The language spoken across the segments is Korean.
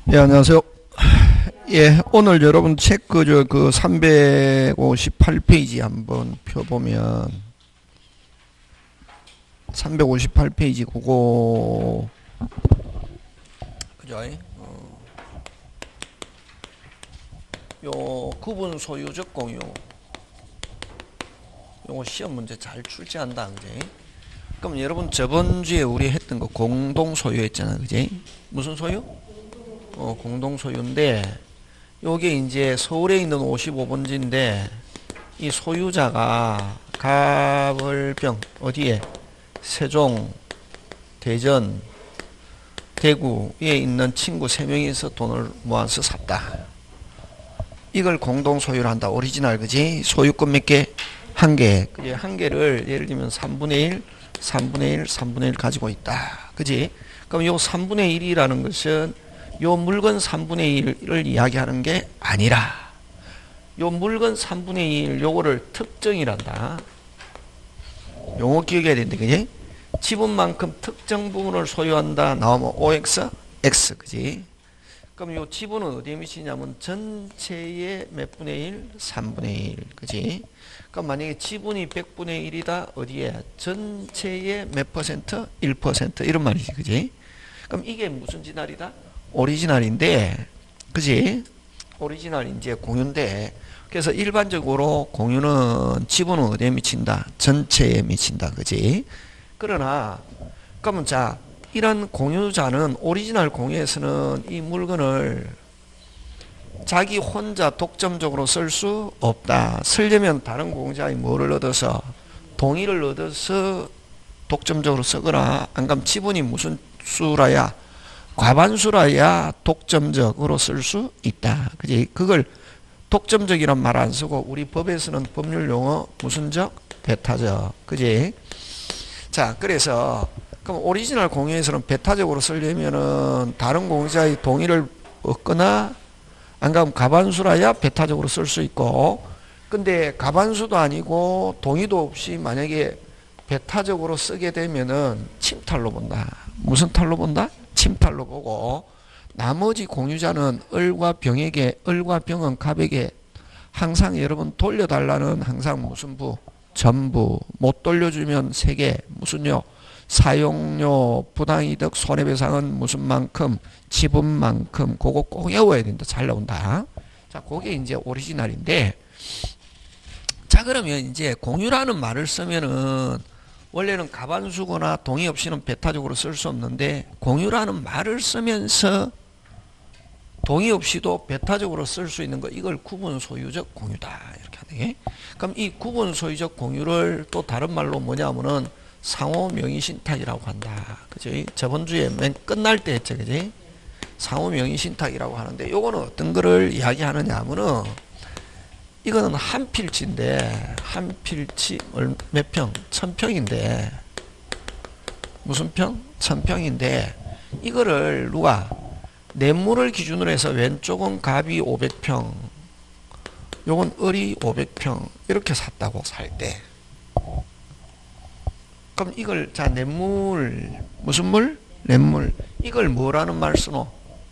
예, 안녕하세요. 예, 오늘 여러분 책 그 358페이지 한번 펴보면 358페이지 그거 그죠? 요 구분 소유적 공유 요거 시험 문제 잘 출제한다, 그지? 그럼 여러분 저번 주에 우리 했던 거 공동 소유 했잖아, 그지? 무슨 소유? 공동 소유인데 요게 이제 서울에 있는 55번지인데 이 소유자가 가벌병 어디에? 세종, 대전, 대구에 있는 친구 3명이서 돈을 모아서 샀다. 이걸 공동 소유를 한다. 오리지널, 그지? 소유권 몇 개? 한 개. 그지? 한 개를 예를 들면 3분의 1, 3분의 1, 3분의 1 가지고 있다. 그지? 그럼 요 3분의 1이라는 것은 요 물건 3분의 1을 이야기하는 게 아니라 요 물건 3분의 1 요거를 특정이란다. 용어 기억해야 된다, 그지? 지분만큼 특정 부분을 소유한다 나오면 OX, X, 그지? 그럼 요 지분은 어디에 미치냐면 전체의 몇 분의 1? 3분의 1, 그지? 그럼 만약에 지분이 100분의 1이다 어디에? 전체의 몇 퍼센트? 1% 이런 말이지, 그지? 그럼 이게 무슨 진할이다? 오리지널인데, 그지? 오리지널 이제 공유인데, 그래서 일반적으로 공유는 지분은 어디에 미친다? 전체에 미친다, 그지? 그러나, 그러면 자, 이런 공유자는 오리지널 공유에서는 이 물건을 자기 혼자 독점적으로 쓸 수 없다. 쓰려면 다른 공유자의 뭐를 얻어서? 동의를 얻어서 독점적으로 쓰거나, 안 그러면 지분이 무슨 수라야? 과반수라야 독점적으로 쓸 수 있다. 그지? 그걸 독점적이란 말 안 쓰고 우리 법에서는 법률 용어 무슨적? 배타적. 그지? 자, 그래서 그럼 오리지널 공유에서는 배타적으로 쓰려면은 다른 공유자의 동의를 얻거나 안 그러면 과반수라야 배타적으로 쓸 수 있고, 근데 과반수도 아니고 동의도 없이 만약에 배타적으로 쓰게 되면은 침탈로 본다. 무슨 탈로 본다? 침탈로 보고, 나머지 공유자는 을과 병에게, 을과 병은 갑에게 항상 여러분 돌려달라는 항상 무슨 부? 전부. 못 돌려주면 세개. 무슨요? 사용료, 부당이득, 손해배상은 무슨 만큼? 지분만큼. 그거 꼭 외워야 된다. 잘 나온다. 자, 그게 이제 오리지널인데, 자, 그러면 이제 공유라는 말을 쓰면은 원래는 과반수거나 동의 없이는 배타적으로 쓸 수 없는데, 공유라는 말을 쓰면서 동의 없이도 배타적으로 쓸 수 있는 거, 이걸 구분 소유적 공유다, 이렇게 하네. 그럼 이 구분 소유적 공유를 또 다른 말로 뭐냐면은 상호 명의 신탁이라고 한다. 그죠? 저번 주에 맨 끝날 때 했죠, 그지? 상호 명의 신탁이라고 하는데, 요거는 어떤 거를 이야기하느냐 하면은, 이거는 한 필지인데, 한 필지 몇 평? 1000평인데, 무슨 평? 1000평인데, 이거를 누가 냇물을 기준으로 해서 왼쪽은 갑이 500평, 요건 을이 500평 이렇게 샀다고 살 때, 그럼 이걸 자 냇물 무슨 물? 냇물. 이걸 뭐라는 말 쓰노?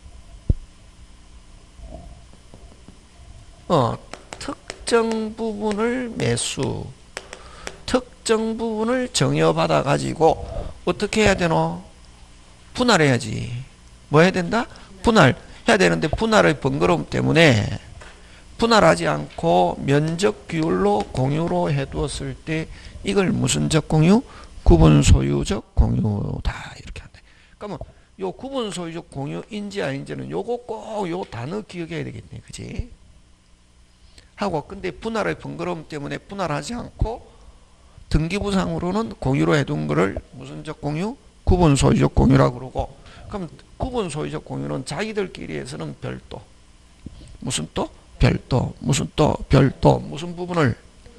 특정 부분을 매수, 특정 부분을 정여받아 가지고 어떻게 해야 되노? 분할해야지. 뭐 해야 된다? 분할해야 되는데, 분할의 번거로움 때문에 분할하지 않고 면적 비율로 공유로 해두었을 때 이걸 무슨적 공유? 구분 소유적 공유다, 이렇게 한다. 그러면 요 구분 소유적 공유인지 아닌지는 요거 꼭 요 단어 기억해야 되겠네, 그지? 하고, 근데 분할의 번거로움 때문에 분할하지 않고 등기부상으로는 공유로 해둔 거를 무슨적 공유? 구분 소유적 공유라고 그러고, 그럼 구분 소유적 공유는 자기들끼리 해서는 별도. 무슨 또? 별도. 무슨 또? 별도. 무슨 부분을?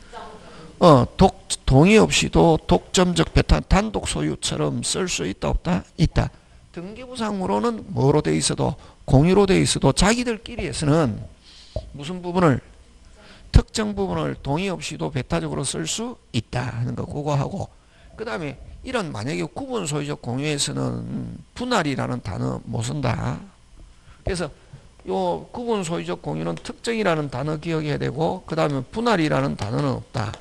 동의 없이도 독점적 배타 단독 소유처럼 쓸 수 있다, 없다? 있다. 등기부상으로는 뭐로 돼 있어도, 공유로 돼 있어도 자기들끼리 해서는 무슨 부분을? 특정 부분을 동의 없이도 배타적으로 쓸 수 있다 하는 거, 그거 하고, 그 다음에 이런 만약에 구분 소유적 공유에서는 분할이라는 단어 못 쓴다. 그래서 요 구분 소유적 공유는 특정이라는 단어 기억해야 되고, 그 다음에 분할이라는 단어는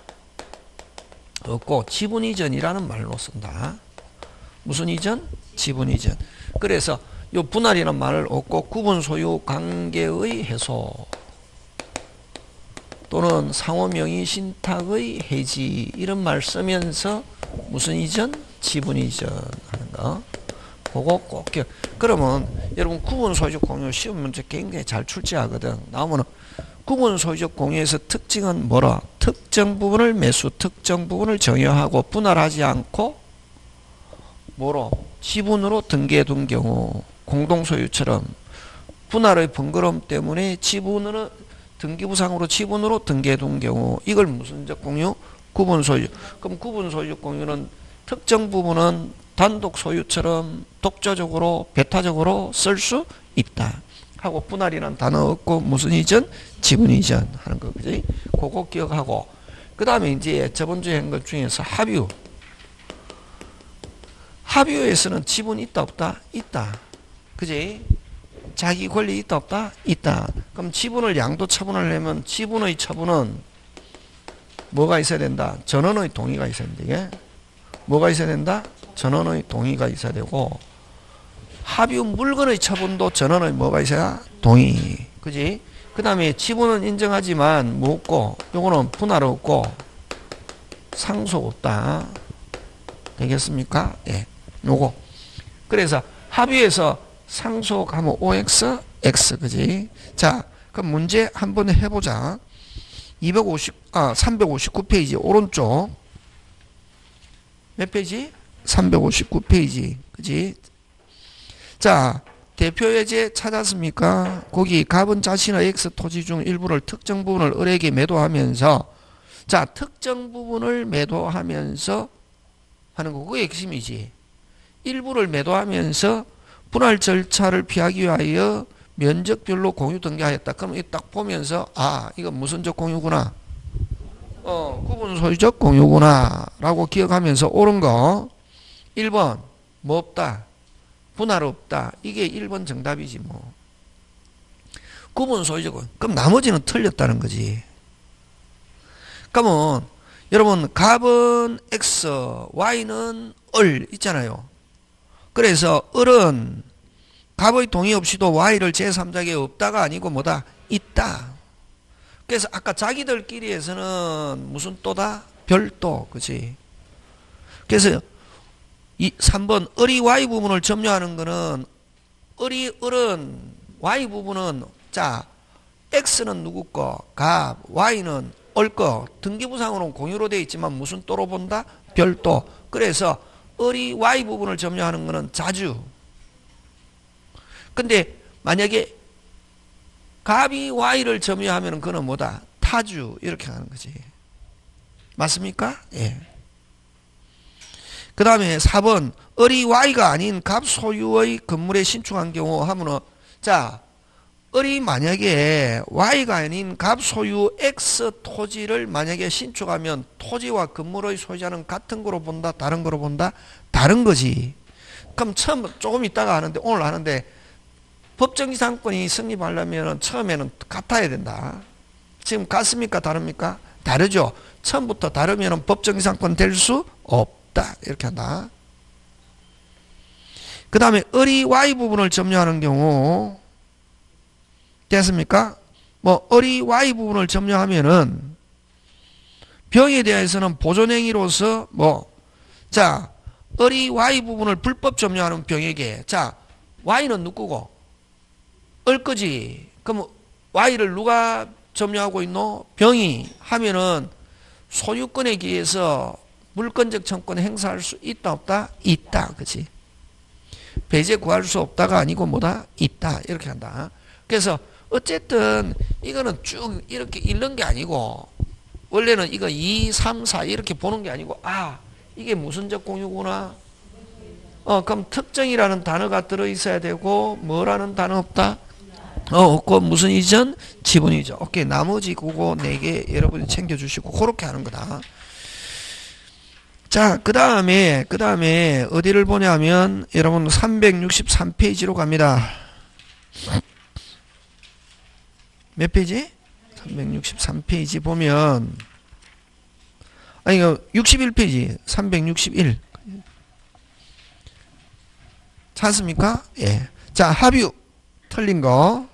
없고 지분 이전이라는 말로 쓴다. 무슨 이전? 지분 이전. 그래서 요 분할이라는 말을 없고 구분 소유 관계의 해소 또는 상호명의 신탁의 해지, 이런 말 쓰면서 무슨 이전? 지분 이전 하는 거. 그거 꼭 기억. 그러면 여러분 구분 소유적 공유 시험 문제 굉장히 잘 출제하거든. 나오면은 구분 소유적 공유에서 특징은 뭐라? 특정 부분을 매수, 특정 부분을 정여하고 분할하지 않고 뭐로? 지분으로 등기해둔 경우, 공동소유처럼 분할의 번거로움 때문에 지분으로 등기부상으로 지분으로 등기해둔 경우, 이걸 무슨적 공유? 구분 소유. 그럼 구분 소유적 공유는 특정 부분은 단독 소유처럼 독자적으로 배타적으로 쓸 수 있다 하고, 분할이라는 단어 없고 무슨 이전? 지분 이전 하는 거, 그지? 그거 기억하고, 그 다음에 이제 저번 주에 한 것 중에서 합유. 합유에서는 지분 있다 없다? 있다. 그지? 자기 권리 있다 없다? 있다. 그럼 지분을 양도 처분을 하려면 지분의 처분은 뭐가 있어야 된다? 전원의 동의가 있어야 된다. 이게 뭐가 있어야 된다? 전원의 동의가 있어야 되고, 합유 물건의 처분도 전원의 뭐가 있어야? 동의. 그지? 그 다음에 지분은 인정하지만 뭐 없고, 요거는 분할 없고 상속 없다. 되겠습니까? 예. 요거. 그래서 합의에서 상속하면 OX, X, 그지? 자, 그럼 문제 한번 해보자. 359페이지, 오른쪽. 몇 페이지? 359페이지. 그지? 자, 대표예제 찾았습니까? 거기 갑은 자신의 X 토지 중 일부를 특정 부분을 을에게 매도하면서, 자, 특정 부분을 매도하면서 하는 거, 그게 핵심이지. 일부를 매도하면서 분할 절차를 피하기 위하여 면적별로 공유 등기하였다. 그럼 이 딱 보면서, 아, 이거 무슨적 공유구나. 구분 소유적 공유구나. 라고 기억하면서 옳은 거. 1번, 뭐 없다? 분할 없다. 이게 1번 정답이지, 뭐. 구분 소유적 공유. 그럼 나머지는 틀렸다는 거지. 그러면, 여러분, 갑은 X, Y는 을 있잖아요. 그래서 을은 갑의 동의 없이도 Y를 제3자에게 없다가 아니고 뭐다? 있다. 그래서 아까 자기들끼리에서는 무슨 또다? 별도. 그치? 그래서 3번 을이 Y 부분을 점유하는 거는, 을은 Y 부분은, 자, X는 누구 거? 갑, Y는 을 거. 등기부상으로는 공유로 되어 있지만 무슨 또로 본다? 별도. 그래서 을이 Y 부분을 점유하는 거는 자주. 근데 만약에 갑이 Y를 점유하면 그는 뭐다? 타주. 이렇게 하는 거지. 맞습니까? 예. 그 다음에 4번, 을이 Y가 아닌 갑 소유의 건물에 신축한 경우 하면은, 자, 을이 만약에 Y가 아닌 갑 소유 X 토지를 만약에 신축하면 토지와 건물의 소유자는 같은 거로 본다? 다른 거로 본다? 다른 거지. 그럼 처음, 조금 있다가 하는데, 오늘 하는데, 법정지상권이 성립하려면 처음에는 같아야 된다. 지금 같습니까? 다릅니까? 다르죠. 처음부터 다르면 법정지상권 될 수 없다. 이렇게 한다. 그 다음에 을이 Y 부분을 점유하는 경우, 됐습니까? 뭐 을이 Y 부분을 점유하면은 병에 대해서는 보존행위로서 뭐, 자, 을이 Y 부분을 불법 점유하는 병에게, 자, Y는 누구고? 을 거지. 그럼 Y를 누가 점유하고 있노? 병이 하면은 소유권에 기해서 물권적 청권 행사할 수 있다 없다? 있다. 그치? 배제 구할 수 없다가 아니고 뭐다? 있다. 이렇게 한다. 그래서 어쨌든 이거는 쭉 이렇게 읽는 게 아니고, 원래는 이거 2, 3, 4 이렇게 보는 게 아니고, 아, 이게 무슨적 공유구나. 그럼 특정이라는 단어가 들어있어야 되고, 뭐라는 단어 없다? 없고, 무슨 이전? 지분 이전. 오케이. 나머지 그거 4개 여러분이 챙겨주시고, 그렇게 하는 거다. 자, 그 다음에 어디를 보냐면, 여러분 363페이지로 갑니다. 몇 페이지? 363페이지 보면 아니 이거 61페이지 361 찾습니까? 예. 자, 합유 틀린 거.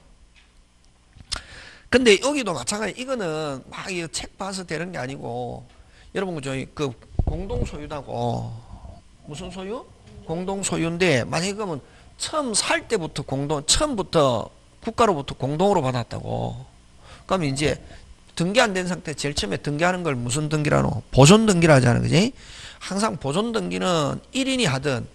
근데 여기도 마찬가지. 이거는 막 이거 책 봐서 되는 게 아니고 여러분 저희 그 공동 소유다고 무슨 소유? 공동 소유인데 만약에 그러면 처음 살 때부터 처음부터 국가로부터 공동으로 받았다고. 그러면 이제 등기 안 된 상태 제일 처음에 등기하는 걸 무슨 등기라노? 보존 등기라 하잖아. 그지? 항상 보존 등기는 1인이 하든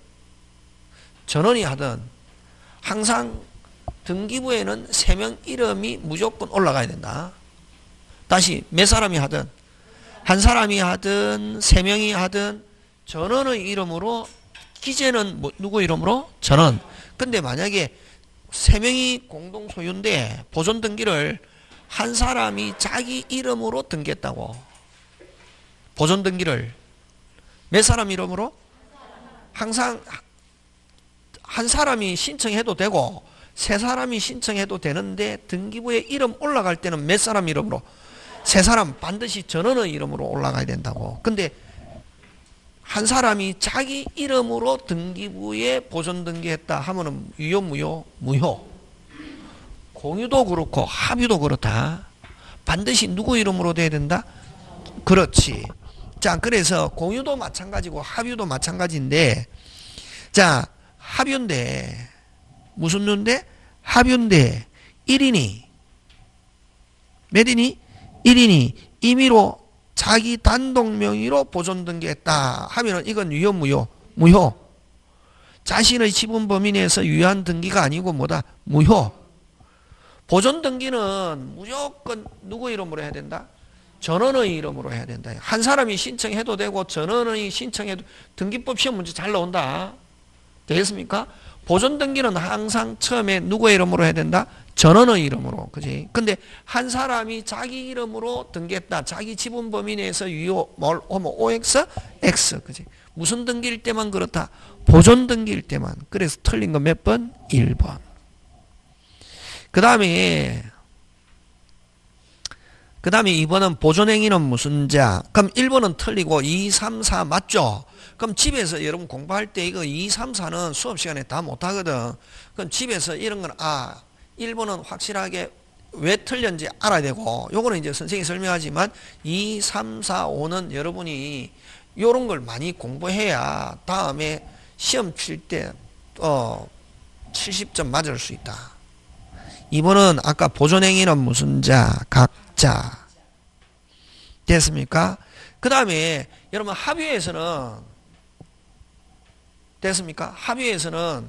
전원이 하든 항상 등기부에는 3명 이름이 무조건 올라가야 된다. 다시 몇 사람이 하든 한 사람이 하든 3명이 하든 전원의 이름으로 기재는 누구 이름으로? 전원. 근데 만약에 3명이 공동 소유인데 보존 등기를 한 사람이 자기 이름으로 등기했다고. 보존 등기를 몇 사람 이름으로? 항상 한 사람이 신청해도 되고 3사람이 신청해도 되는데 등기부에 이름 올라갈 때는 몇 사람 이름으로? 3사람 반드시 전원의 이름으로 올라가야 된다고. 근데 한 사람이 자기 이름으로 등기부에 보존 등기했다 하면은 유효 무효? 무효. 공유도 그렇고 합유도 그렇다. 반드시 누구 이름으로 돼야 된다? 그렇지. 자, 그래서 공유도 마찬가지고 합유도 마찬가지인데 자, 합유인데 무슨 류인데? 합유인데 1인이 몇 인이? 1인이 임의로 자기 단독 명의로 보존 등기했다 하면은 이건 유효 무효? 무효. 자신의 지분 범위 내에서 유효한 등기가 아니고 뭐다? 무효. 보존 등기는 무조건 누구 이름으로 해야 된다? 전원의 이름으로 해야 된다. 한 사람이 신청해도 되고 전원의 신청해도 등기법 시험 문제 잘 나온다. 되겠습니까? 보존 등기는 항상 처음에 누구의 이름으로 해야 된다? 전원의 이름으로. 그지? 근데 한 사람이 자기 이름으로 등기했다. 자기 지분 범위 내에서 유효 OX? X. 그지? 무슨 등기일 때만 그렇다? 보존 등기일 때만. 그래서 틀린 거 몇 번? 1번. 그 다음에 2번은 보존행위는 무슨 자? 그럼 1번은 틀리고 2, 3, 4 맞죠? 그럼 집에서 여러분 공부할 때 이거 2, 3, 4는 수업 시간에 다 못하거든. 그럼 집에서 이런 건 1번은 확실하게 왜 틀렸는지 알아야 되고 요거는 이제 선생님이 설명하지만 2, 3, 4, 5는 여러분이 요런 걸 많이 공부해야 다음에 시험 칠 때 70점 맞을 수 있다. 2번은 아까 보존행위는 무슨 자? 각자. 됐습니까? 그 다음에 여러분 합의에서는 됐습니까? 합의에서는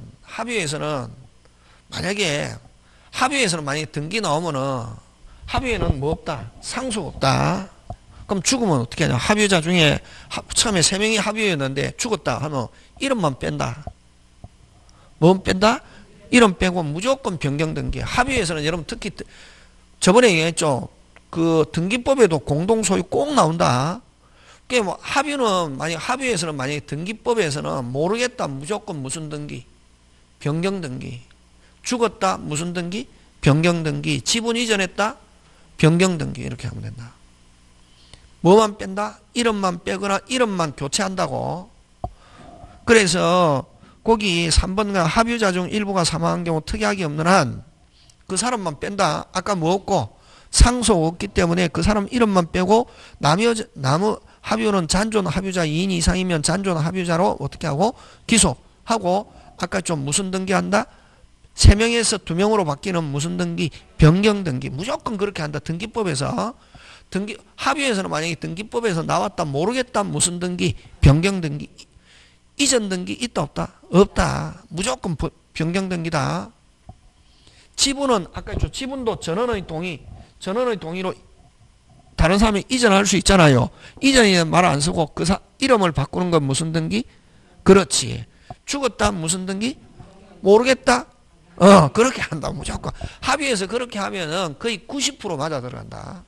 만약에 등기 나오면은 합의에는 뭐 없다? 상속 없다. 그럼 죽으면 어떻게 하냐? 합의자 중에 처음에 3명이 합의였는데 죽었다 하면 이름만 뺀다. 뭐 뺀다? 이름 빼고 무조건 변경 등기. 합의에서는 여러분 특히 저번에 얘기했죠. 그 등기법에도 공동 소유 꼭 나온다. 그게 뭐 합의에서는 만약에 등기법에서는 모르겠다 무조건 무슨 등기? 변경 등기. 죽었다 무슨 등기? 변경 등기. 지분 이전했다? 변경 등기. 이렇게 하면 된다. 뭐만 뺀다? 이름만 빼거나 이름만 교체한다고. 그래서 거기 3번과 합유자 중 일부가 사망한 경우 특이하게 없는 한 그 사람만 뺀다. 아까 뭐 없고 상속 없기 때문에 그 사람 이름만 빼고 나무 합유는 잔존 합유자 2인 이상이면 잔존 합유자로 어떻게 하고 기소하고 아까 좀 무슨 등기한다? 3명에서 2명으로 바뀌는 무슨 등기? 변경 등기. 무조건 그렇게 한다. 등기법에서. 합의에서는 만약에 등기법에서 나왔다 모르겠다 무슨 등기? 변경 등기. 이전 등기 있다 없다? 없다. 무조건 변경 등기다. 지분은 아까 지분도 전원의 동의로 다른 사람이 이전할 수 있잖아요. 이전에는 말 안 쓰고 이름을 바꾸는 건 무슨 등기? 그렇지. 죽었다 무슨 등기? 모르겠다? 그렇게 한다. 무조건. 합의해서 그렇게 하면은 거의 90% 맞아 들어간다.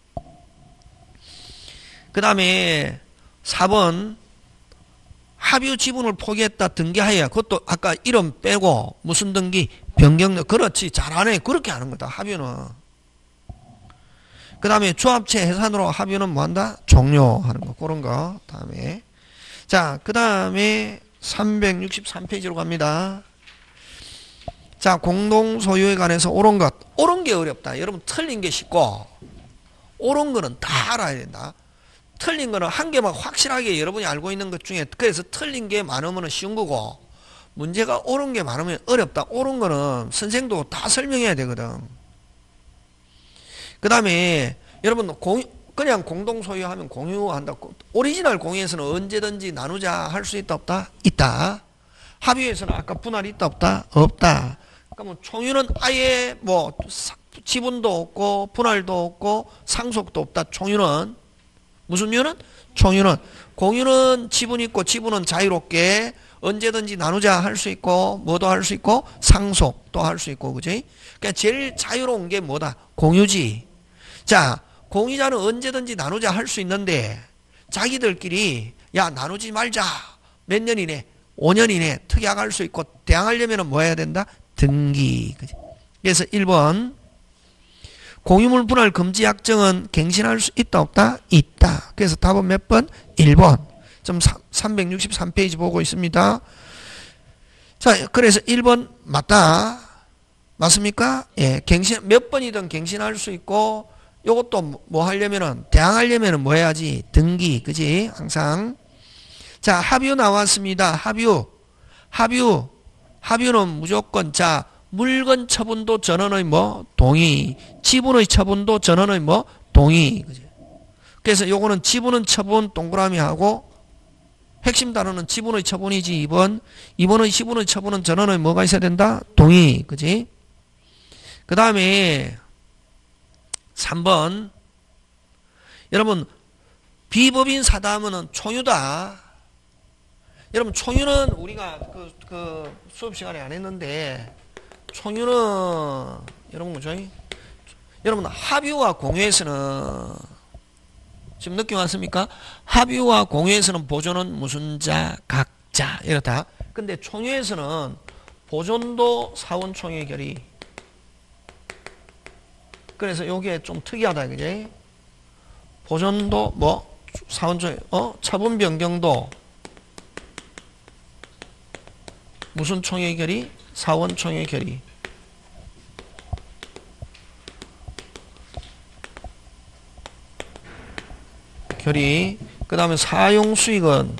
그 다음에 4번 합유 지분을 포기했다 등기하여 그것도 아까 이름 빼고 무슨 등기? 변경. 그렇지. 잘하네. 그렇게 하는 거다. 합유는. 그 다음에 조합체 해산으로 합의는 뭐한다? 종료하는 거. 그런 거. 다음에. 자, 그 다음에 363페이지로 갑니다. 자, 공동소유에 관해서 옳은 것. 옳은 게 어렵다. 여러분, 틀린 게 쉽고, 옳은 거는 다 알아야 된다. 틀린 거는 한 개만 확실하게 여러분이 알고 있는 것 중에, 그래서 틀린 게 많으면 쉬운 거고, 문제가 옳은 게 많으면 어렵다. 옳은 거는 선생도 다 설명해야 되거든. 그 다음에 여러분 그냥 공동소유하면 공유한다고. 오리지널 공유에서는 언제든지 나누자 할 수 있다 없다? 있다. 합의에서는 아까 분할이 있다 없다? 없다. 그러니까 뭐 총유는 아예 뭐 지분도 없고 분할도 없고 상속도 없다. 총유는 무슨 유는? 총유는. 공유는 지분 있고 지분은 자유롭게 언제든지 나누자 할 수 있고 뭐도 할 수 있고 상속도 할 수 있고 그지? 그러니까 제일 자유로운 게 뭐다? 공유지. 자, 공유자는 언제든지 나누자 할 수 있는데 자기들끼리 야 나누지 말자. 몇 년 이내? 5년 이내 특약할 수 있고 대항하려면 뭐 해야 된다? 등기. 그지? 그래서 1번 공유물 분할 금지 약정은 갱신할 수 있다 없다? 있다. 그래서 답은 몇 번? 1번. 좀 363페이지 보고 있습니다. 자, 그래서 1번 맞다. 맞습니까? 예, 갱신 몇 번이든 갱신할 수 있고 요것도 뭐 하려면은 대항하려면은 뭐 해야지? 등기. 그지? 항상. 자, 합유 나왔습니다. 합유는 무조건 자, 물건 처분도 전원의 뭐 동의, 지분의 처분도 전원의 뭐 동의. 그지? 그래서 요거는 지분은 처분 동그라미 하고 핵심 단어는 지분의 처분이지 2번의 지분의 처분은 전원의 뭐가 있어야 된다? 동의. 그지? 그 다음에 3번 여러분 비법인 사다하면은 총유다. 여러분 총유는 우리가 그 수업 시간에 안 했는데 총유는 여러분 뭐죠? 여러분 합유와 공유에서는 지금 느낌 왔습니까? 합유와 공유에서는 보존은 무슨 자 각자 이렇다. 근데 총유에서는 보존도 사원 총유 결의. 그래서 요게 좀 특이하다. 그지? 보존도 뭐 사원 총유 처분 변경도 무슨 총유 결의? 사원 총유 결의. 결의. 그 다음에 사용 수익은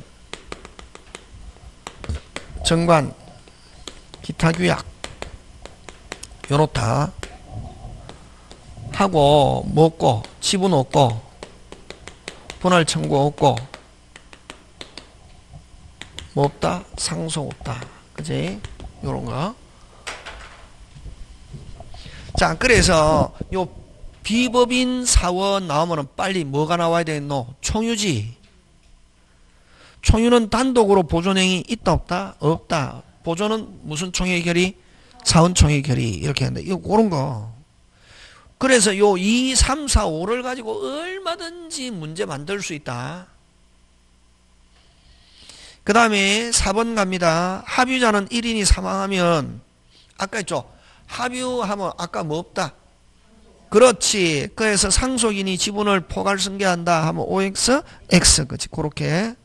정관, 기타 규약 요렇다 하고 뭐 없고 지분 없고 분할 청구 없고 뭐 없다? 상속 없다. 그지? 요런거. 자, 그래서 요 비법인 사원 나오면은 빨리 뭐가 나와야 되노? 총유지. 총유는 단독으로 보존행위 있다 없다? 없다. 보존은 무슨 총유 결의? 사원 총유 결의. 이렇게 하는데 이거 그런 거. 그래서 요 2, 3, 4, 5를 가지고 얼마든지 문제 만들 수 있다. 그 다음에 4번 갑니다. 합유자는 1인이 사망하면 아까 했죠. 합유하면 아까 뭐 없다? 그렇지. 그래서 상속인이 지분을 포괄 승계한다 하면 OX, X. 그렇지. 그렇게.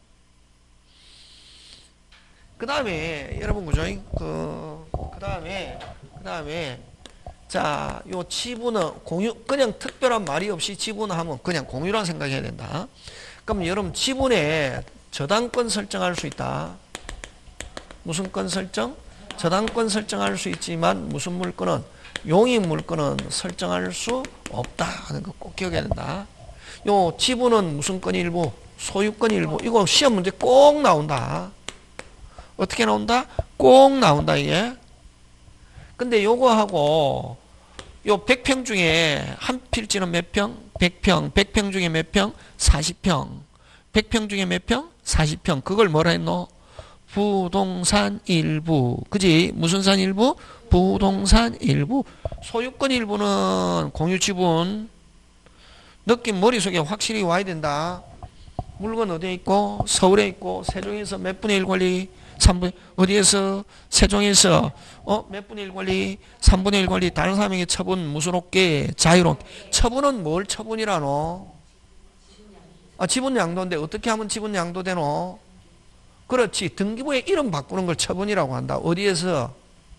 그 다음에 여러분 그죠? 그 다음에 자, 요 지분은 공유, 그냥 특별한 말이 없이 지분하면 그냥 공유란 생각해야 된다. 그럼 여러분 지분에 저당권 설정할 수 있다. 무슨 권 설정? 저당권 설정할 수 있지만 무슨 물건은 용익 물건은 설정할 수 없다 하는 거 꼭 기억해야 된다. 요 지분은 무슨 권 일부? 소유권 일부. 이거 시험 문제 꼭 나온다. 어떻게 나온다? 꼭 나온다 이게. 근데 요거하고 요 100평 중에 한 필지는 몇 평? 100평. 100평 중에 몇 평? 40평. 100평 중에 몇 평? 40평. 그걸 뭐라 했노? 부동산 일부. 그지? 무슨 산 일부? 부동산 일부. 소유권 일부는 공유지분. 느낌 머릿속에 확실히 와야 된다. 물건 어디에 있고? 서울에 있고 세종에서 몇 분의 1 권리? 3분 어디에서 세종에서 몇 분의 1 권리 3분의 1 권리 다른 사람에게 처분 무소롭게 자유롭게 처분은 뭘 처분이라노? 지분 양도인데 어떻게 하면 지분 양도되노? 그렇지 등기부에 이름 바꾸는 걸 처분이라고 한다. 어디에서?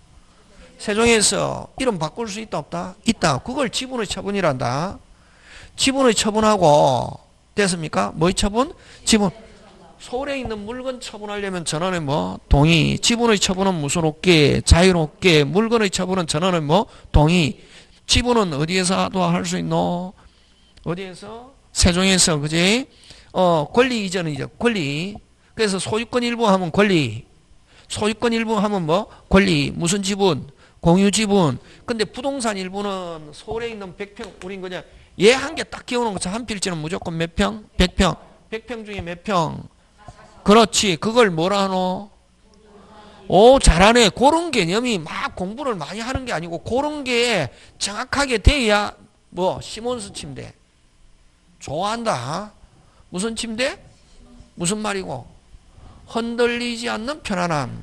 세종에서 이름 바꿀 수 있다 없다? 있다. 그걸 지분의 처분이란다. 지분의 처분하고 됐습니까? 뭐의 처분? 지분. 서울에 있는 물건 처분하려면 전원의 동의. 지분의 처분은 무소롭게 자유롭게 물건의 처분은 전원의 동의. 지분은 어디에서도 할 수 있노? 어디에서? 세종에서 그지? 권리 이전이죠. 권리. 그래서 소유권 일부 하면 권리. 소유권 일부 하면 권리. 무슨 지분? 공유 지분. 근데 부동산 일부는 서울에 있는 100평 우린 그냥 얘 한 개 딱 끼워놓은 거 한 필지는 무조건 몇 평? 100평. 100평 중에 몇 평? 그렇지. 그걸 뭐라 하노? 오, 잘하네. 그런 개념이 막 공부를 많이 하는 게 아니고 그런 게 정확하게 돼야 시몬스 침대. 좋아한다. 무슨 침대? 무슨 말이고? 흔들리지 않는 편안함.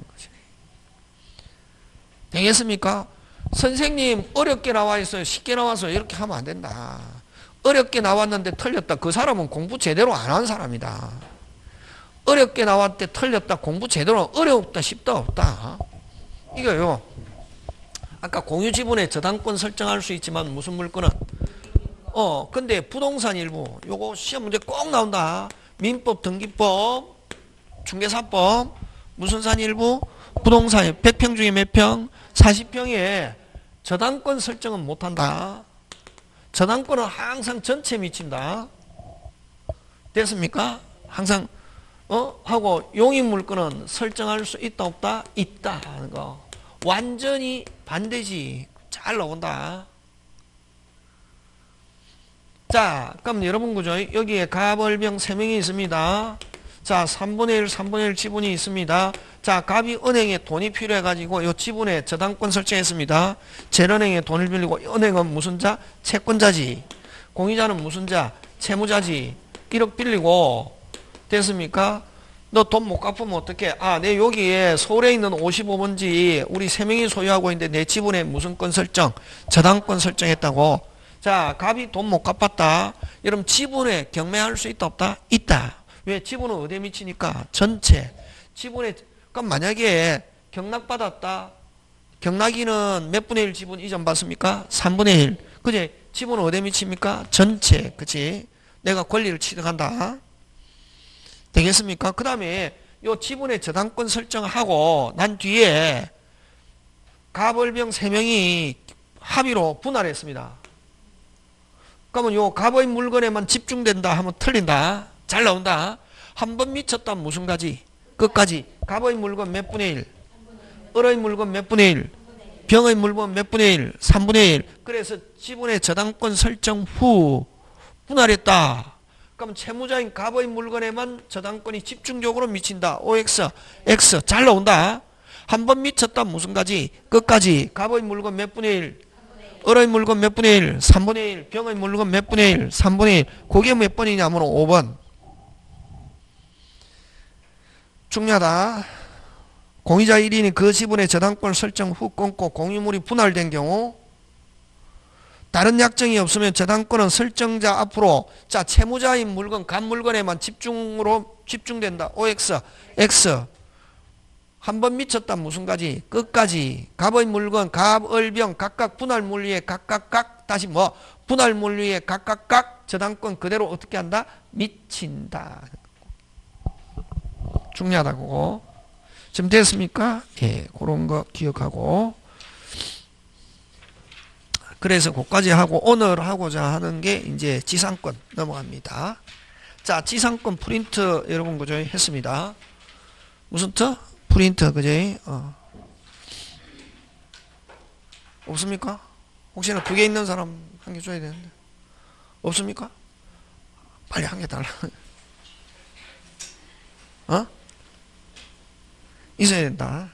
되겠습니까? 선생님 어렵게 나와 있어요. 쉽게 나와서 이렇게 하면 안 된다. 어렵게 나왔는데 틀렸다. 그 사람은 공부 제대로 안 한 사람이다. 어렵게 나왔대 틀렸다. 공부 제대로 어렵다 쉽다 없다. 이거요. 아까 공유지분의 저당권 설정할 수 있지만 무슨 물건은 근데 부동산 일부 요거 시험 문제 꼭 나온다. 민법 등기법 중개사법 무슨 산 일부 부동산 100평 중에 몇 평? 40평에 저당권 설정은 못한다. 저당권은 항상 전체에 미친다. 됐습니까? 항상 하고 용익물건은 설정할 수 있다 없다? 있다 하는 거. 완전히 반대지. 잘 나온다. 자, 그럼 여러분 그죠? 여기에 갑을병 3명이 있습니다. 자, 3분의 1, 3분의 1 지분이 있습니다. 자, 갑이 은행에 돈이 필요해가지고 요 지분에 저당권 설정했습니다. 제은행에 돈을 빌리고 은행은 무슨 자? 채권자지. 공유자는 무슨 자? 채무자지. 1억 빌리고 됐습니까? 너 돈 못 갚으면 어떡해? 내 여기에 서울에 있는 55번지 우리 3명이 소유하고 있는데 내 지분에 무슨 권 설정? 저당권 설정했다고. 자, 갑이 돈 못 갚았다. 여러분 지분에 경매할 수 있다 없다? 있다. 왜? 지분은 어디에 미치니까? 전체. 지분에 그럼 만약에 경락받았다. 경락이는 몇 분의 1 지분 이전 받습니까? 3분의 1. 그지? 지분은 어디에 미칩니까? 전체. 그치? 내가 권리를 취득한다. 되겠습니까? 그 다음에 요 지분의 저당권 설정하고 난 뒤에 갑을병 3명이 합의로 분할했습니다. 그러면 요 갑의 물건에만 집중된다 하면 틀린다. 잘 나온다. 한 번 미쳤다 무슨 가지? 끝까지. 갑의 물건 몇 분의 1? 을의 물건 몇 분의 1? 병의 물건 몇 분의 1? 3분의 1. 그래서 지분의 저당권 설정 후 분할했다. 그럼 채무자인 갑의 물건에만 저당권이 집중적으로 미친다. OX, X. 잘 나온다. 한 번 미쳤다 무슨 가지? 끝까지. 갑의 물건 몇 분의 1? 을의 물건 몇 분의 1? 3분의 1. 병의 물건 몇 분의 1? 3분의 1. 그게 몇 번이냐면 5번. 중요하다. 공유자 1인이 그 지분의 저당권 설정 후 끊고 공유물이 분할된 경우 다른 약정이 없으면 저당권은 설정자 앞으로 자 채무자인 물건 갑 물건에만 집중된다. OX, X. 한 번 미쳤다 무슨 가지? 끝까지. 갑의 물건, 갑, 을, 병 각각 분할 물리에 각각각 다시 분할 물리에 각각각 저당권 그대로 어떻게 한다? 미친다. 중요하다고. 지금 됐습니까? 예, 그런 거 기억하고. 그래서 그까지 하고 오늘 하고자 하는 게 이제 지상권 넘어갑니다. 자, 지상권 프린트 여러분 그죠? 했습니다. 무슨 터? 프린트 그지? 없습니까? 혹시나 두 개 있는 사람 한 개 줘야 되는데 없습니까? 빨리 한 개 달라. 있어야 된다.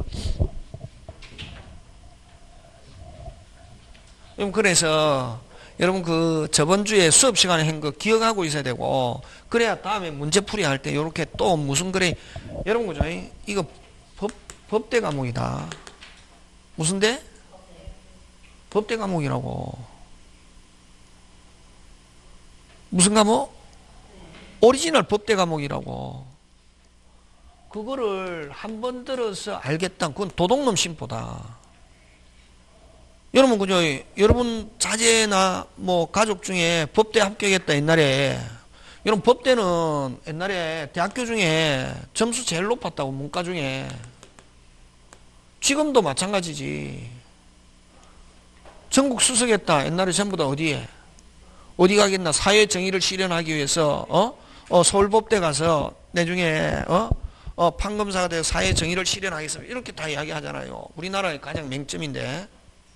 그래서 여러분 그 저번 주에 수업 시간에 한 거 기억하고 있어야 되고, 그래야 다음에 문제풀이 할 때 요렇게 또 무슨 그래, 여러분 그죠? 이거 법대 과목이다. 무슨 대? 법대 과목이라고. 무슨 과목? 오리지널 법대 과목이라고. 그거를 한 번 들어서 알겠다. 그건 도둑놈 심보다. 여러분 그죠? 여러분 자제나 뭐 가족 중에 법대 합격했다 옛날에. 여러분 법대는 옛날에 대학교 중에 점수 제일 높았다고. 문과 중에. 지금도 마찬가지지. 전국 수석했다 옛날에 전부 다 어디에? 어디 가겠나? 사회 정의를 실현하기 위해서 서울법대 가서 나중에 판검사가 돼서 사회 정의를 실현하겠습니다. 이렇게 다 이야기하잖아요. 우리나라의 가장 맹점인데.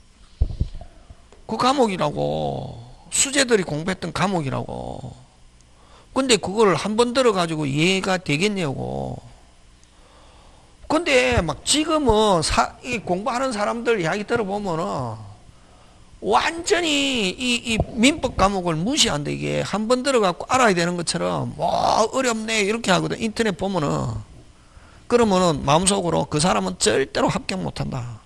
그 과목이라고. 수재들이 공부했던 과목이라고. 근데 그걸 한 번 들어가지고 이해가 되겠냐고. 근데 막 지금은 이 공부하는 사람들 이야기 들어보면은 완전히 이 민법 과목을 무시한다. 이게 한 번 들어갖고 알아야 되는 것처럼 어렵네 이렇게 하거든. 인터넷 보면은. 그러면은 마음속으로 그 사람은 절대로 합격 못한다.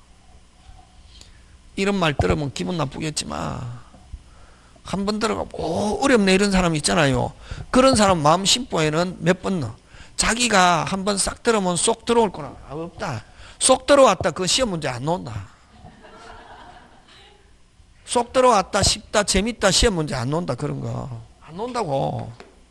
이런 말 들으면 기분 나쁘겠지만 한 번 들어가고 어렵네 이런 사람 있잖아요. 그런 사람 마음 심보에는 몇 번 넣어. 자기가 한 번 싹 들으면 쏙 들어올 거나 없다. 쏙 들어왔다. 그 시험 문제 안 나온다. 쏙 들어왔다, 쉽다, 재밌다, 시험 문제 안 논다, 그런 거. 안 논다고.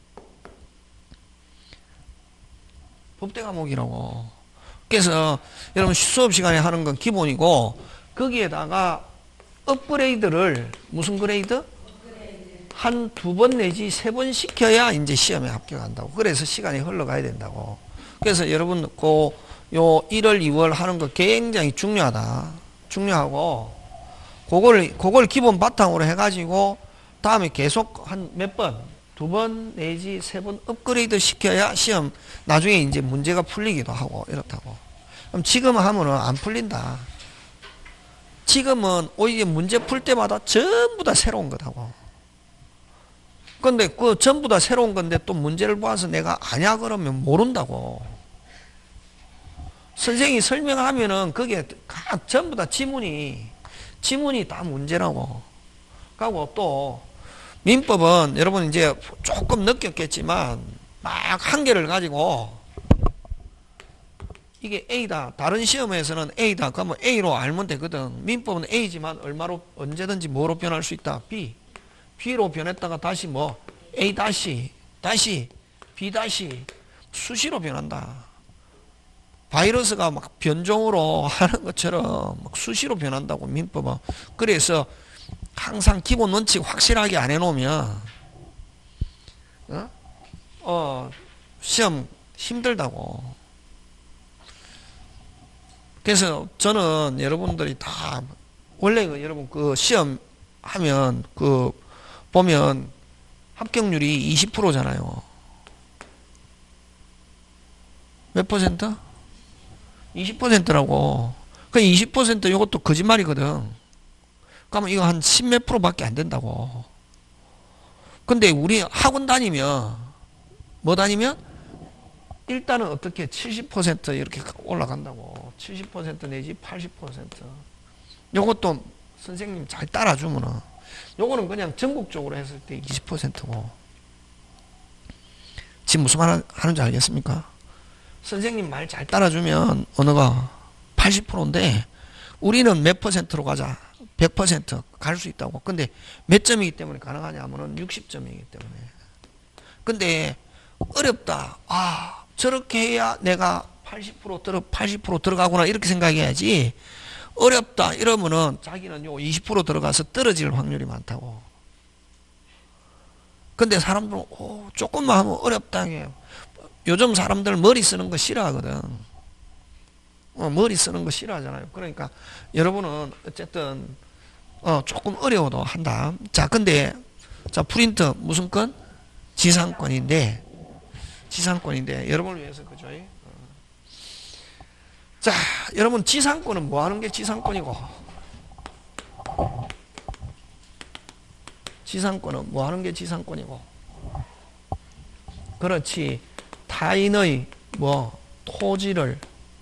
법대 과목이라고. 그래서 여러분 수업 시간에 하는 건 기본이고, 거기에다가 업그레이드를, 무슨 그레이드? 한 두 번 내지 세 번 시켜야 이제 시험에 합격한다고. 그래서 시간이 흘러가야 된다고. 그래서 여러분, 요 1월, 2월 하는 거 굉장히 중요하다. 중요하고, 그걸 기본 바탕으로 해가지고 다음에 계속 한 몇 번, 두 번 내지 세 번 업그레이드 시켜야 시험 나중에 이제 문제가 풀리기도 하고 이렇다고. 그럼 지금 하면은 안 풀린다. 지금은 오히려 문제 풀 때마다 전부 다 새로운 거다고. 근데 그 전부 다 새로운 건데 또 문제를 봐서 내가 아냐 그러면 모른다고. 선생님이 설명하면은 그게 전부 다 지문이 다 문제라고. 그리고 또 민법은 여러분 이제 조금 느꼈겠지만 막 한계를 가지고 이게 A다. 다른 시험에서는 A다. 그러면 A로 알면 되거든. 민법은 A지만 얼마로 언제든지 뭐로 변할 수 있다. B. B로 변했다가 다시 뭐 A 다시 B 다시 수시로 변한다. 바이러스가 막 변종으로 하는 것처럼 막 수시로 변한다고 민법은. 그래서 항상 기본 원칙 확실하게 안 해놓으면 시험 힘들다고. 그래서 저는 여러분들이 다 원래 여러분 그 시험 하면 그 보면 합격률이 20%잖아요. 몇 퍼센트? 20%라고. 그 20% 이것도 거짓말이거든. 그러면 이거 한 10몇 프로밖에 안 된다고. 근데 우리 학원 다니면 뭐 다니면 일단은 어떻게 70% 이렇게 올라간다고. 70% 내지 80%. 요것도 선생님 잘 따라주면은 요거는 그냥 전국적으로 했을 때 20%고. 지금 무슨 말 하는지 알겠습니까? 선생님 말 잘 따라주면 언어가 80%인데 우리는 몇 퍼센트로 가자. 100% 갈 수 있다고. 근데 몇 점이기 때문에 가능하냐면은 60점이기 때문에. 근데 어렵다. 저렇게 해야 내가 80% 들어가구나 이렇게 생각해야지. 어렵다 이러면은 자기는 요 20% 들어가서 떨어질 확률이 많다고. 근데 사람들은 조금만 하면 어렵다 해요. 요즘 사람들 머리 쓰는 거 싫어하거든. 머리 쓰는 거 싫어하잖아요. 그러니까 여러분은 어쨌든 조금 어려워도 한다. 자, 근데 자 프린트 무슨 건? 지상권인데 여러분을 위해서 그죠? 자, 여러분 지상권은 뭐 하는 게 지상권이고? 지상권은 뭐 하는 게 지상권이고? 그렇지. 타인의 뭐 토지를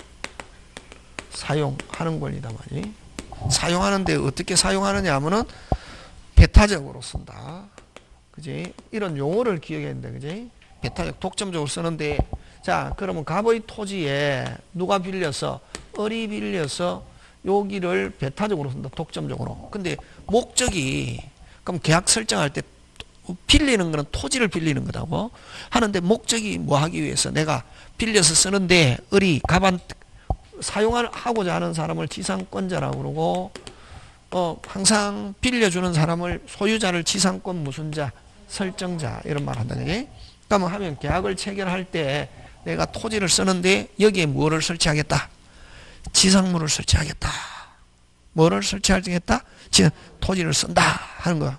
사용하는 권리다 말이. 사용하는데 어떻게 사용하느냐 하면은 배타적으로 쓴다. 그지? 이런 용어를 기억해야 된다. 그지? 배타적, 독점적으로 쓰는데, 자, 그러면 갑의 토지에 누가 빌려서, 을이 빌려서 여기를 배타적으로 쓴다. 독점적으로. 근데 목적이, 그럼 계약 설정할 때 빌리는 거는 토지를 빌리는 거다고 하는데, 목적이 뭐 하기 위해서 내가 빌려서 쓰는데, 을이 갑한 사용하고자 하는 사람을 지상권자라고 그러고, 항상 빌려주는 사람을 소유자를 지상권 무슨 자, 설정자 이런 말 한다. 그지? 그러면 하면 계약을 체결할 때 내가 토지를 쓰는데 여기에 뭐를 설치하겠다? 지상물을 설치하겠다. 뭐를 설치하겠다? 토지를 쓴다 하는 거야.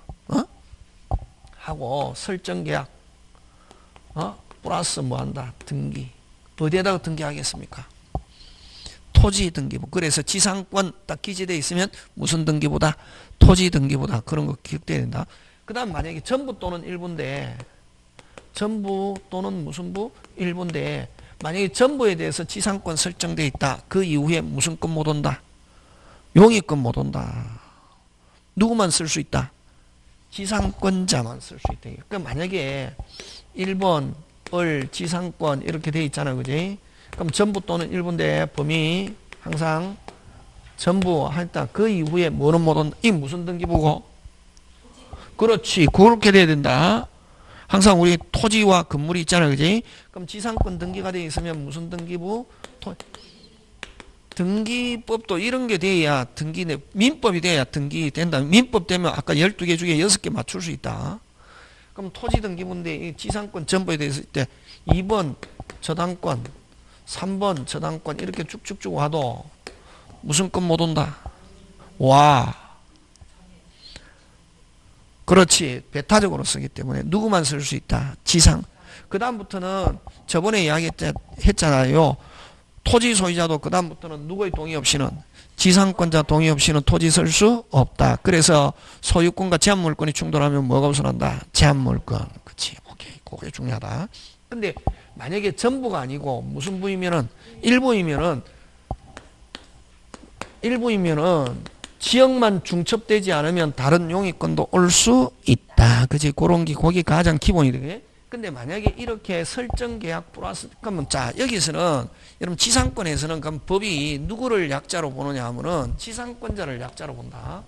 하고 설정 계약, 플러스 뭐 한다? 등기. 어디에다가 등기하겠습니까? 토지 등기부. 그래서 지상권 딱 기재되어 있으면 무슨 등기보다? 토지 등기보다. 그런 거 기억돼야 된다. 그 다음 만약에 전부 또는 일부인데, 전부 또는 무슨 부? 일부인데, 만약에 전부에 대해서 지상권 설정되어 있다. 그 이후에 무슨 권 못 온다? 용의권 못 온다. 누구만 쓸 수 있다? 지상권자만 쓸 수 있다. 그러니까 만약에 1번 을 지상권 이렇게 되어 있잖아. 그지? 그럼 전부 또는 일부인데 범위 항상 전부 했다. 그 이후에 뭐는 못 온다. 이 무슨 등기부고? 그렇지. 그렇게 돼야 된다. 항상 우리 토지와 건물이 있잖아. 그지? 그럼 지상권 등기가 되어 있으면 무슨 등기부? 등기법도 이런 게 돼야 민법이 돼야 등기 된다. 민법 되면 아까 12개 중에 6개 맞출 수 있다. 그럼 토지 등기부인데 이 지상권 전부에 대해서 때 2번 저당권, 3번 저당권 이렇게 쭉쭉쭉 와도 무슨 건 못 온다? 와. 그렇지. 배타적으로 쓰기 때문에 누구만 쓸 수 있다. 지상. 그 다음부터는 저번에 이야기했잖아요. 토지 소유자도 그 다음부터는 누구의 동의 없이는, 지상권자 동의 없이는 토지 쓸 수 없다. 그래서 소유권과 제한물권이 충돌하면 뭐가 우선한다? 제한물권. 그치. 오케이. 그게 중요하다. 근데 만약에 전부가 아니고 무슨 부이면은 일부이면은 지역만 중첩되지 않으면 다른 용의권도 올 수 있다. 그치? 그런 게 거기 가장 기본이 되게. 근데 만약에 이렇게 설정 계약 플러스, 그러면 자, 여기서는, 여러분 지상권에서는 그럼 법이 누구를 약자로 보느냐 하면은 지상권자를 약자로 본다.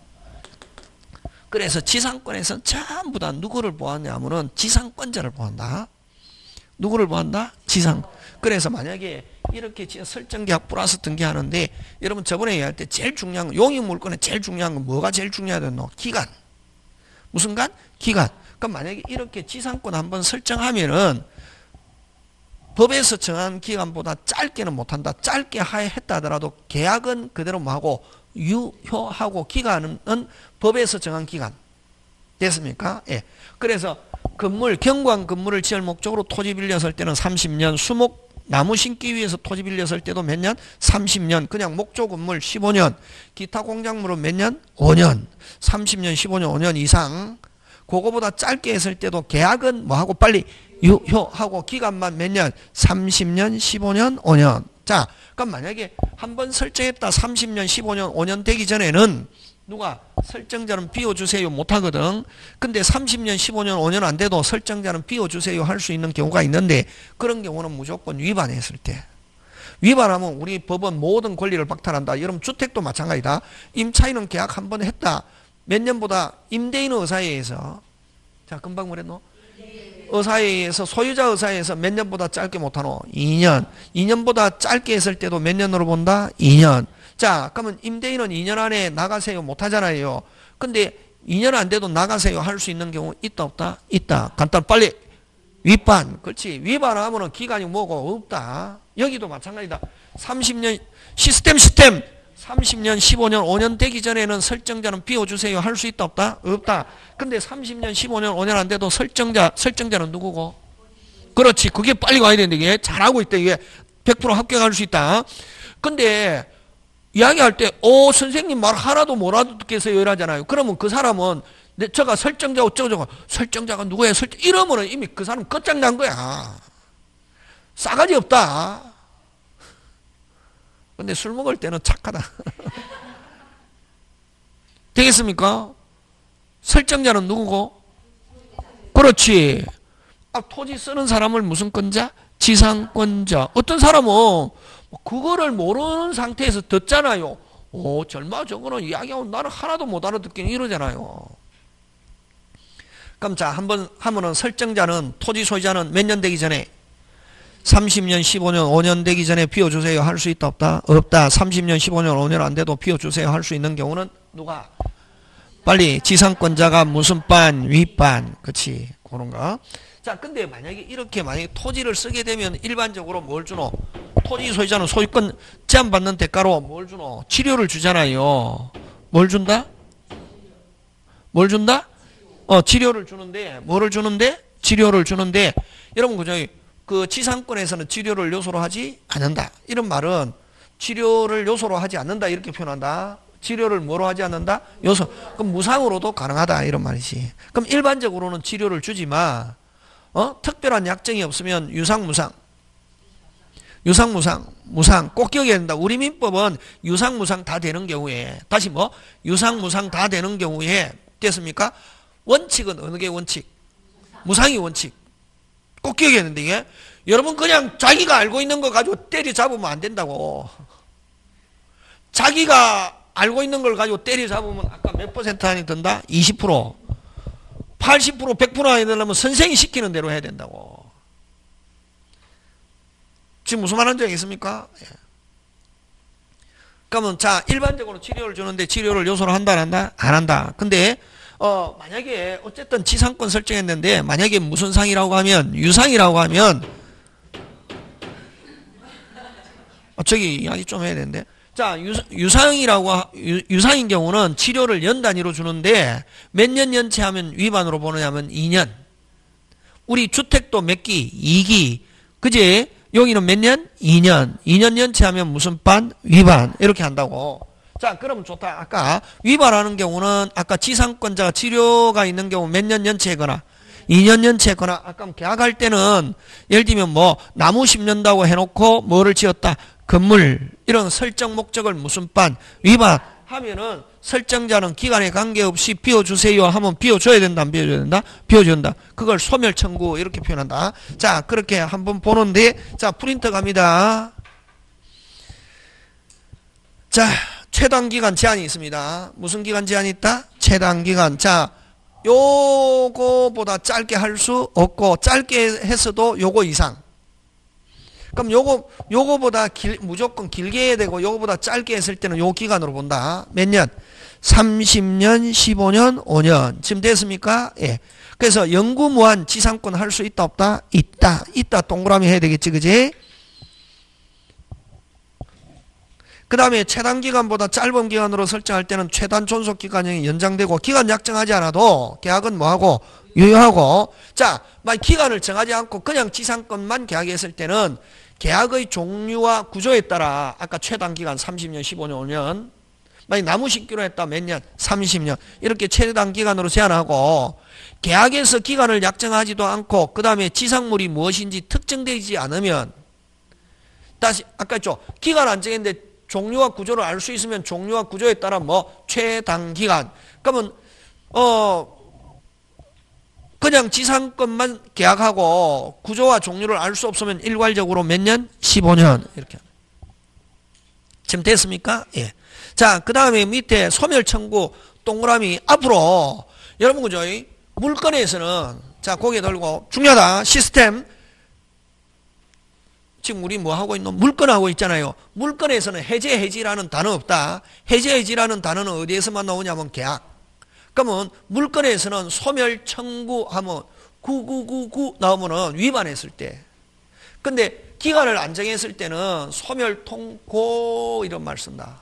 그래서 지상권에서는 전부 다 누구를 보았냐 하면은 지상권자를 보한다. 누구를 보한다? 지상. 그래서 만약에 이렇게 설정 계약 플러스 등기하는데, 여러분 저번에 얘기할 때 제일 중요한 건, 용의 물건에 제일 중요한 건 뭐가 제일 중요하다노? 기간. 무슨 간? 기간. 그럼 만약에 이렇게 지상권 한번 설정하면은 법에서 정한 기간보다 짧게는 못한다. 짧게 했다 하더라도 계약은 그대로 하고 유효하고 기간은 법에서 정한 기간. 됐습니까? 예. 그래서 경관 건물을 지을 목적으로 토지 빌렸을 때는 30년, 수목 나무 심기 위해서 토지 빌렸을 때도 몇 년? 30년. 그냥 목조 건물 15년. 기타 공작물은 몇 년? 5년. 30년, 15년, 5년 이상. 그거보다 짧게 했을 때도 계약은 뭐하고 빨리 유효하고 기간만 몇 년? 30년, 15년, 5년. 자, 그럼 만약에 한번 설정했다 30년, 15년, 5년 되기 전에는 누가 설정자는 비워주세요 못하거든. 근데 30년, 15년, 5년 안 돼도 설정자는 비워주세요 할 수 있는 경우가 있는데, 그런 경우는 무조건 위반했을 때. 위반하면 우리 법은 모든 권리를 박탈한다. 여러분 주택도 마찬가지다. 임차인은 계약 한 번 했다. 몇 년보다 임대인의 의사에 의해서, 자 금방 뭐랬노? 의사에 의해서, 소유자 의사에 의해서 몇 년보다 짧게 못하노? 2년. 2년보다 짧게 했을 때도 몇 년으로 본다? 2년. 자 그러면 임대인은 2년 안에 나가세요 못하잖아요. 근데 2년 안 돼도 나가세요 할 수 있는 경우 있다 없다? 있다. 간단 빨리 위반. 그렇지. 위반하면 기간이 뭐고? 없다. 여기도 마찬가지다. 30년 시스템 30년, 15년, 5년 되기 전에는 설정자는 비워주세요 할 수 있다 없다? 없다. 근데 30년, 15년, 5년 안 돼도 설정자는 누구고? 그렇지. 그게 빨리 와야 되는데, 이게 잘하고 있다. 이게 100% 합격할 수 있다. 근데 이야기할 때 선생님 말 하나도 못 알아듣겠어요 이러잖아요. 그러면 그 사람은 저가 설정자고 저거 설정자가 누구야? 이러면은 이미 그 사람 끝장난 거야. 싸가지 없다. 근데 술 먹을 때는 착하다. 되겠습니까? 설정자는 누구고? 그렇지. 토지 쓰는 사람을 무슨 권자? 지상권자. 어떤 사람은 그거를 모르는 상태에서 듣잖아요. 젊아 저거는 이야기하고 나는 하나도 못 알아듣긴 이러잖아요. 그럼 자, 한번 하면은 설정자는 토지 소유자는 몇 년 되기 전에 30년, 15년, 5년 되기 전에 비워주세요. 할 수 있다, 없다? 없다. 30년, 15년, 5년 안 돼도 비워주세요. 할 수 있는 경우는 누가? 빨리 지상권자가 무슨 반, 윗반. 그치. 그런 거. 자, 근데 만약에 토지를 쓰게 되면 일반적으로 뭘 주노? 토지 소유자는 소유권 제한받는 대가로 뭘 주노? 치료를 주잖아요. 뭘 준다? 뭘 준다? 치료를 주는데, 뭐를 주는데? 치료를 주는데, 여러분, 그죠? 그 지상권에서는 치료를 요소로 하지 않는다. 이런 말은 치료를 요소로 하지 않는다. 이렇게 표현한다. 치료를 뭐로 하지 않는다? 요소. 그럼 무상으로도 가능하다. 이런 말이지. 그럼 일반적으로는 치료를 주지만, 특별한 약정이 없으면 유상, 무상. 유상, 무상. 꼭 기억해야 된다. 우리 민법은 유상, 무상 다 되는 경우에, 다시 유상, 무상 다 되는 경우에, 됐습니까? 원칙은 어느 게 원칙? 무상이 원칙. 꼭 기억해야 되는데, 이게. 여러분, 그냥 자기가 알고 있는 거 가지고 때려잡으면 안 된다고. 자기가 알고 있는 걸 가지고 때려잡으면 아까 몇 퍼센트 안이 든다? 20%. 80%, 100% 안이 되려면 선생이 시키는 대로 해야 된다고. 지금 무슨 말 하는지 알겠습니까? 예. 그러면 자, 일반적으로 치료를 주는데 치료를 요소로 한다, 안 한다? 안 한다. 근데 만약에 어쨌든 지상권 설정했는데 만약에 무슨 상이라고 하면 유상이라고 하면 저기 이야기 좀 해야 되는데 자 유상인 경우는 치료를 연 단위로 주는데 몇 년 연체하면 위반으로 보느냐면 2년. 우리 주택도 몇 기? 2기. 그지? 여기는 몇 년? 2년. 2년 연체하면 무슨 반? 위반. 이렇게 한다고. 자, 그러면 좋다. 아까 위반하는 경우는 아까 지상권자가 치료가 있는 경우 몇 년 연체거나 2년 연체거나 아까 계약할 때는 예를 들면 나무 심는다고 해놓고 뭐를 지었다? 건물 이런 설정 목적을 무슨 반? 위반하면은 설정자는 기간에 관계없이 비워주세요 하면 비워줘야 된다 안 비워줘야 된다? 비워준다. 그걸 소멸 청구 이렇게 표현한다. 자, 그렇게 한번 보는데 자, 프린터 갑니다. 자, 최단기간 제한이 있습니다. 무슨 기간 제한이 있다? 최단기간. 자, 요거보다 짧게 할 수 없고 짧게 했어도 요거 이상. 그럼 요거보다 무조건 길게 해야 되고 요거보다 짧게 했을 때는 요 기간으로 본다. 몇 년? 30년, 15년, 5년. 지금 됐습니까? 예. 그래서 영구무한 지상권 할 수 있다 없다? 있다. 있다 동그라미 해야 되겠지. 그지? 그 다음에 최단 기간보다 짧은 기간으로 설정할 때는 최단 존속 기간이 연장되고 기간 약정하지 않아도 계약은 뭐하고 유효하고 자, 만약 기간을 정하지 않고 그냥 지상권만 계약했을 때는 계약의 종류와 구조에 따라 아까 최단 기간 30년, 15년, 5년 만약 나무 심기로 했다 몇 년? 30년 이렇게 최단 기간으로 제한하고 계약에서 기간을 약정하지도 않고 그 다음에 지상물이 무엇인지 특정되지 않으면 다시 아까 했죠. 기간 안 정했는데 종류와 구조를 알 수 있으면 종류와 구조에 따라 최단 기간. 그러면 그냥 지상권만 계약하고 구조와 종류를 알 수 없으면 일괄적으로 몇 년? 15년. 이렇게. 지금 됐습니까? 예. 자, 그 다음에 밑에 소멸 청구 동그라미 앞으로 여러분 그죠? 물건에서는 자, 고개 들고 중요하다. 시스템. 지금 우리 뭐 하고 있노? 물건 하고 있잖아요. 물건에서는 해지라는 단어 없다. 해지라는 단어는 어디에서만 나오냐면 계약. 그러면 물건에서는 소멸 청구하면 9999 나오면은 위반했을 때. 근데 기간을 안 정했을 때는 소멸 통고 이런 말 쓴다.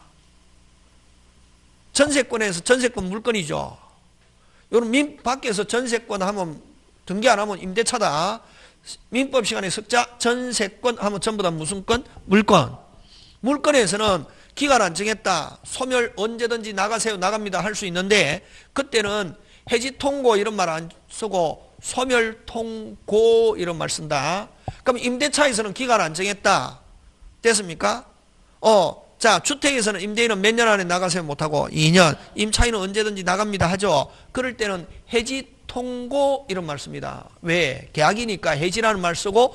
전세권에서 전세권 물건이죠. 여러분 밖에서 전세권 하면 등기 안 하면 임대차다. 민법 시간에 석자 전세권 하면 전부 다 무슨 건? 물건. 물건에서는 기간 안 정했다. 소멸 언제든지 나가세요. 나갑니다. 할 수 있는데 그때는 해지통고 이런 말 안 쓰고 소멸통고 이런 말 쓴다. 그럼 임대차에서는 기간 안 정했다. 됐습니까? 자, 주택에서는 임대인은 몇 년 안에 나가세요 못하고 2년. 임차인은 언제든지 나갑니다 하죠. 그럴 때는 해지통고 이런 말 씁니다. 왜? 계약이니까 해지라는 말 쓰고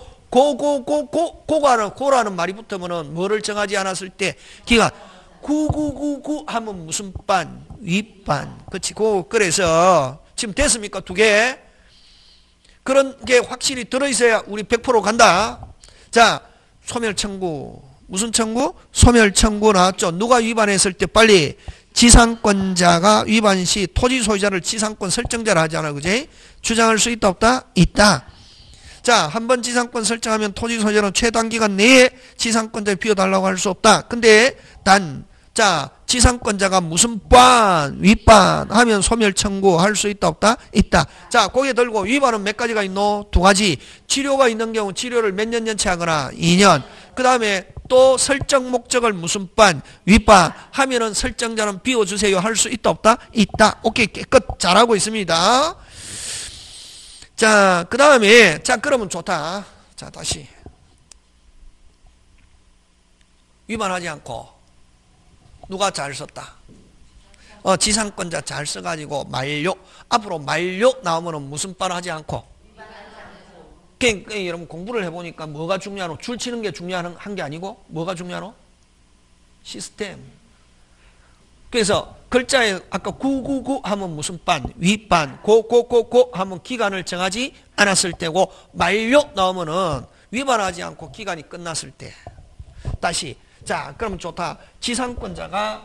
고라는 말이 붙으면은 뭐를 정하지 않았을 때 기간 9999 하면 무슨 반? 윗반. 그치? 그래서 지금 됐습니까? 두 개. 그런 게 확실히 들어있어야 우리 100% 간다. 자, 소멸청구. 무슨 청구? 소멸청구 나왔죠. 누가 위반했을 때 빨리 지상권자가 위반 시 토지 소유자를 지상권 설정자라 하잖아. 그지? 주장할 수 있다 없다? 있다. 자, 한번 지상권 설정하면 토지 소유자는 최단기간 내에 지상권자에 비워달라고 할 수 없다. 근데 자, 지상권자가 무슨 반, 윗반 하면 소멸청구 할 수 있다 없다? 있다. 자, 고개 들고 위반은 몇 가지가 있노? 두 가지. 치료가 있는 경우 치료를 몇 년 연체하거나 2년. 그 다음에 또 설정 목적을 무슨 반, 윗반 하면은 설정자는 비워주세요 할 수 있다 없다? 있다. 오케이, 깨끗 잘하고 있습니다. 자, 그 다음에 자, 그러면 좋다. 자, 다시 위반하지 않고 누가 잘 썼다? 지상권자 잘 써가지고 만료. 앞으로 만료 나오면은 무슨 말 하지 않고. 그러니까 여러분 공부를 해보니까 뭐가 중요하노? 줄 치는 게 중요한 게 아니고 뭐가 중요하노? 시스템. 그래서 글자에 아까 999 하면 무슨 반, 윗반, 고 하면 기간을 정하지 않았을 때고 만료 나오면은 위반하지 않고 기간이 끝났을 때. 다시. 자, 그러면 좋다. 지상권자가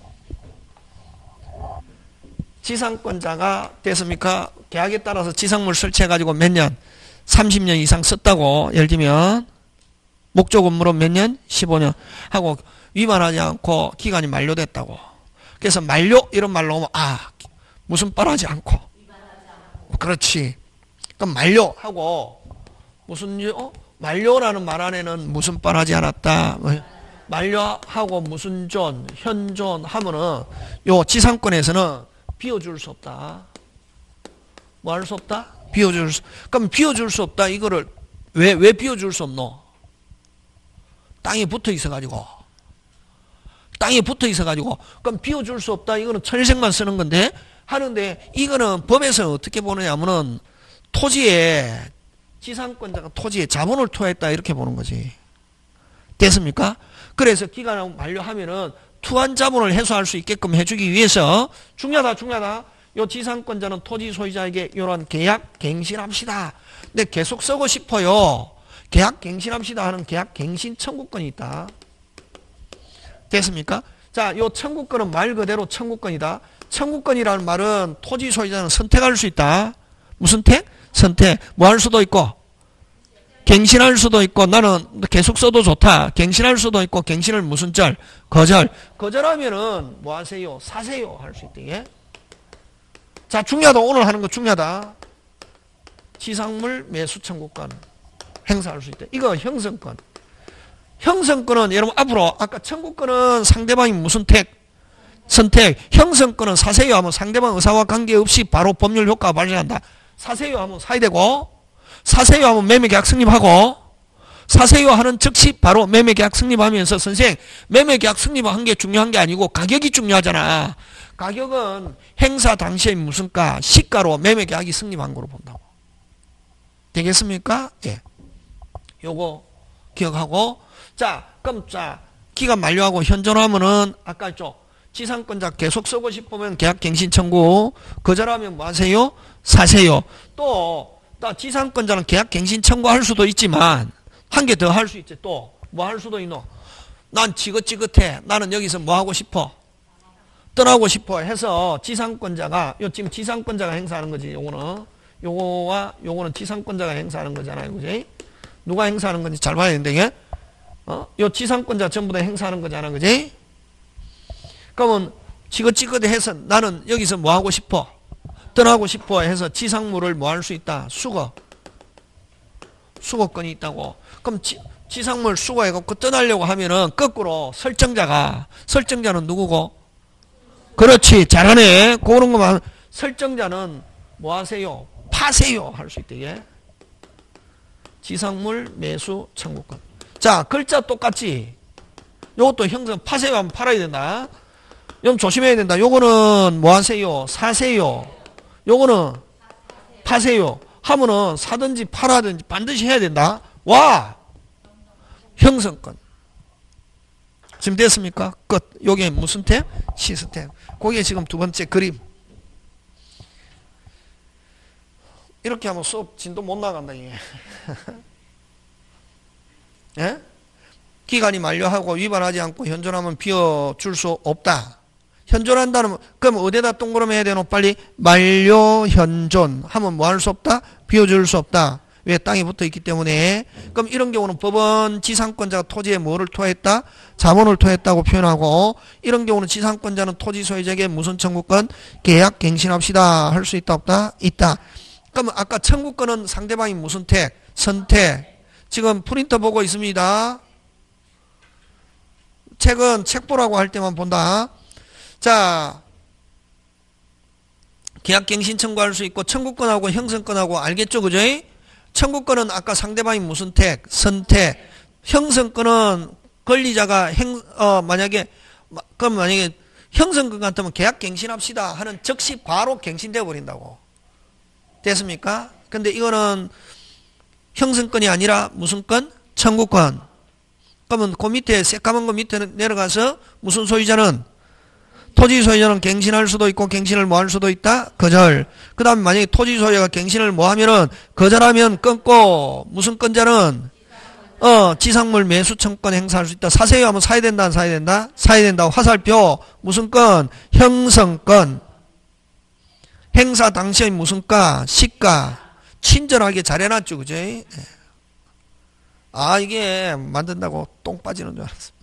됐습니까? 계약에 따라서 지상물 설치해가지고 몇 년? 30년 이상 썼다고. 예를 들면 목적 업무로 몇 년? 15년 하고 위반하지 않고 기간이 만료됐다고. 그래서 만료 이런 말로 오면 무슨 빨하지 않고. 그렇지. 그럼 만료하고 무슨 만료라는 말 안에는 무슨 빨하지 않았다. 만료하고 무슨 존, 현존 하면은 요 지상권에서는 비워줄 수 없다. 뭐 할 수 없다? 비워줄 수. 그럼 비워줄 수 없다. 이거를 왜 비워줄 수 없노? 땅에 붙어 있어가지고. 그럼 비워줄 수 없다. 이거는 천일생만 쓰는 건데 하는데 이거는 법에서 어떻게 보느냐면은 토지에 지상권자가 토지에 자본을 투하했다 이렇게 보는 거지. 됐습니까? 그래서 기간을 만료하면은 투한 자본을 해소할 수 있게끔 해주기 위해서 중요하다. 요 지상권자는 토지 소유자에게 이런 계약 갱신합시다. 근데 계속 쓰고 싶어요. 계약 갱신합시다 하는 계약 갱신 청구권이 있다. 됐습니까? 자, 요 청구권은 말 그대로 청구권이다. 청구권이라는 말은 토지 소유자는 선택할 수 있다. 무슨 선택. 뭐 할 수도 있고 갱신할 수도 있고 나는 계속 써도 좋다. 갱신할 수도 있고 갱신을 무슨 거절하면은 뭐 하세요? 사세요 할 수 있대. 자, 중요하다. 오늘 하는 거 중요하다. 지상물 매수 청구권 행사할 수 있다. 이거 형성권. 형성권은 여러분 앞으로 아까 청구권은 상대방이 무슨 선택. 형성권은 사세요 하면 상대방 의사와 관계없이 바로 법률 효과가 발생한다. 사세요 하면 사야 되고 사세요 하면 매매계약 성립하고 사세요 하는 즉시 바로 매매계약 성립하면서 선생 매매계약 성립한 게 중요한 게 아니고 가격이 중요하잖아. 가격은 행사 당시의 무슨 가? 시가로 매매계약이 성립한 거로 본다고. 되겠습니까? 예. 요거 기억하고 자, 그럼 기간 만료하고 현존하면은 아까 했죠. 지상권자 계속 쓰고 싶으면 계약갱신 청구. 거절하면 뭐 하세요? 사세요. 또 지상권자는 계약갱신 청구할 수도 있지만 한 개 더 할 수 있지. 또 뭐 할 수도 있노? 난 지긋지긋해. 나는 여기서 뭐 하고 싶어? 떠나고 싶어 해서 지상권자가 지금 지상권자가 행사하는 거지. 요거와 요거는 지상권자가 행사하는 거잖아요. 그지? 누가 행사하는 건지 잘 봐야 되는데 이게 요 지상권자 전부 다 행사하는 거잖아. 그지? 그러면 지긋지긋해서 나는 여기서 뭐 하고 싶어? 떠나고 싶어 해서 지상물을 뭐 할 수 있다? 수거권이 있다고. 그럼 지상물 수거해갖고 떠나려고 하면은 거꾸로 설정자는 누구고? 그렇지. 잘하네. 그런 거만 설정자는 뭐 하세요? 파세요 할 수 있다. 예? 지상물 매수 청구권. 자, 글자 똑같지? 요것도 형성 파세요 하면 팔아야 된다. 좀 조심해야 된다. 요거는 뭐 하세요? 사세요. 요거는 파세요 하면은 사든지 팔아든지 반드시 해야 된다. 와! 형성권. 지금 됐습니까? 끝. 요게 무슨 템? 시스템. 그게 지금 두 번째 그림. 이렇게 하면 수업 진도 못 나간다, 이게. 예? 기간이 만료하고 위반하지 않고 현존하면 비워줄 수 없다. 현존한다는, 그럼 어디에다 동그라미 해야 되노? 빨리. 만료 현존. 하면 뭐 할 수 없다? 비워줄 수 없다. 왜? 땅이 붙어 있기 때문에. 그럼 이런 경우는 법원 지상권자가 토지에 뭐를 토했다? 자본을 토했다고 표현하고, 이런 경우는 지상권자는 토지 소유자에게 무슨 청구권? 계약 갱신합시다. 할 수 있다, 없다? 있다. 그럼 아까 청구권은 상대방이 무슨 택? 선택. 지금 프린터 보고 있습니다. 책은 책 보라고 할 때만 본다. 자, 계약갱신 청구할 수 있고 청구권하고 형성권하고 알겠죠? 그죠? 청구권은 아까 상대방이 무슨 택? 선택. 형성권은 권리자가 만약에 형성권 같으면 계약갱신합시다 하는 즉시 바로 갱신되어 버린다고. 됐습니까? 근데 이거는 형성권이 아니라 무슨 건? 청구권. 그러면 그 밑에 새까만 거 밑에 내려가서 무슨 소유자는? 토지 소유자는 갱신할 수도 있고 갱신을 뭐 할 수도 있다? 거절. 그 다음에 만약에 토지 소유자가 갱신을 뭐 하면은 거절하면 끊고 무슨 건자는? 지상물 매수 청구권 행사할 수 있다. 사세요 하면 사야 된다, 안 사야 된다? 사야 된다. 화살표 무슨 건? 형성권. 행사 당시의 무슨 가? 시가. 친절하게 잘 해놨죠, 그죠? 아, 이게 만든다고 똥 빠지는 줄 알았습니다.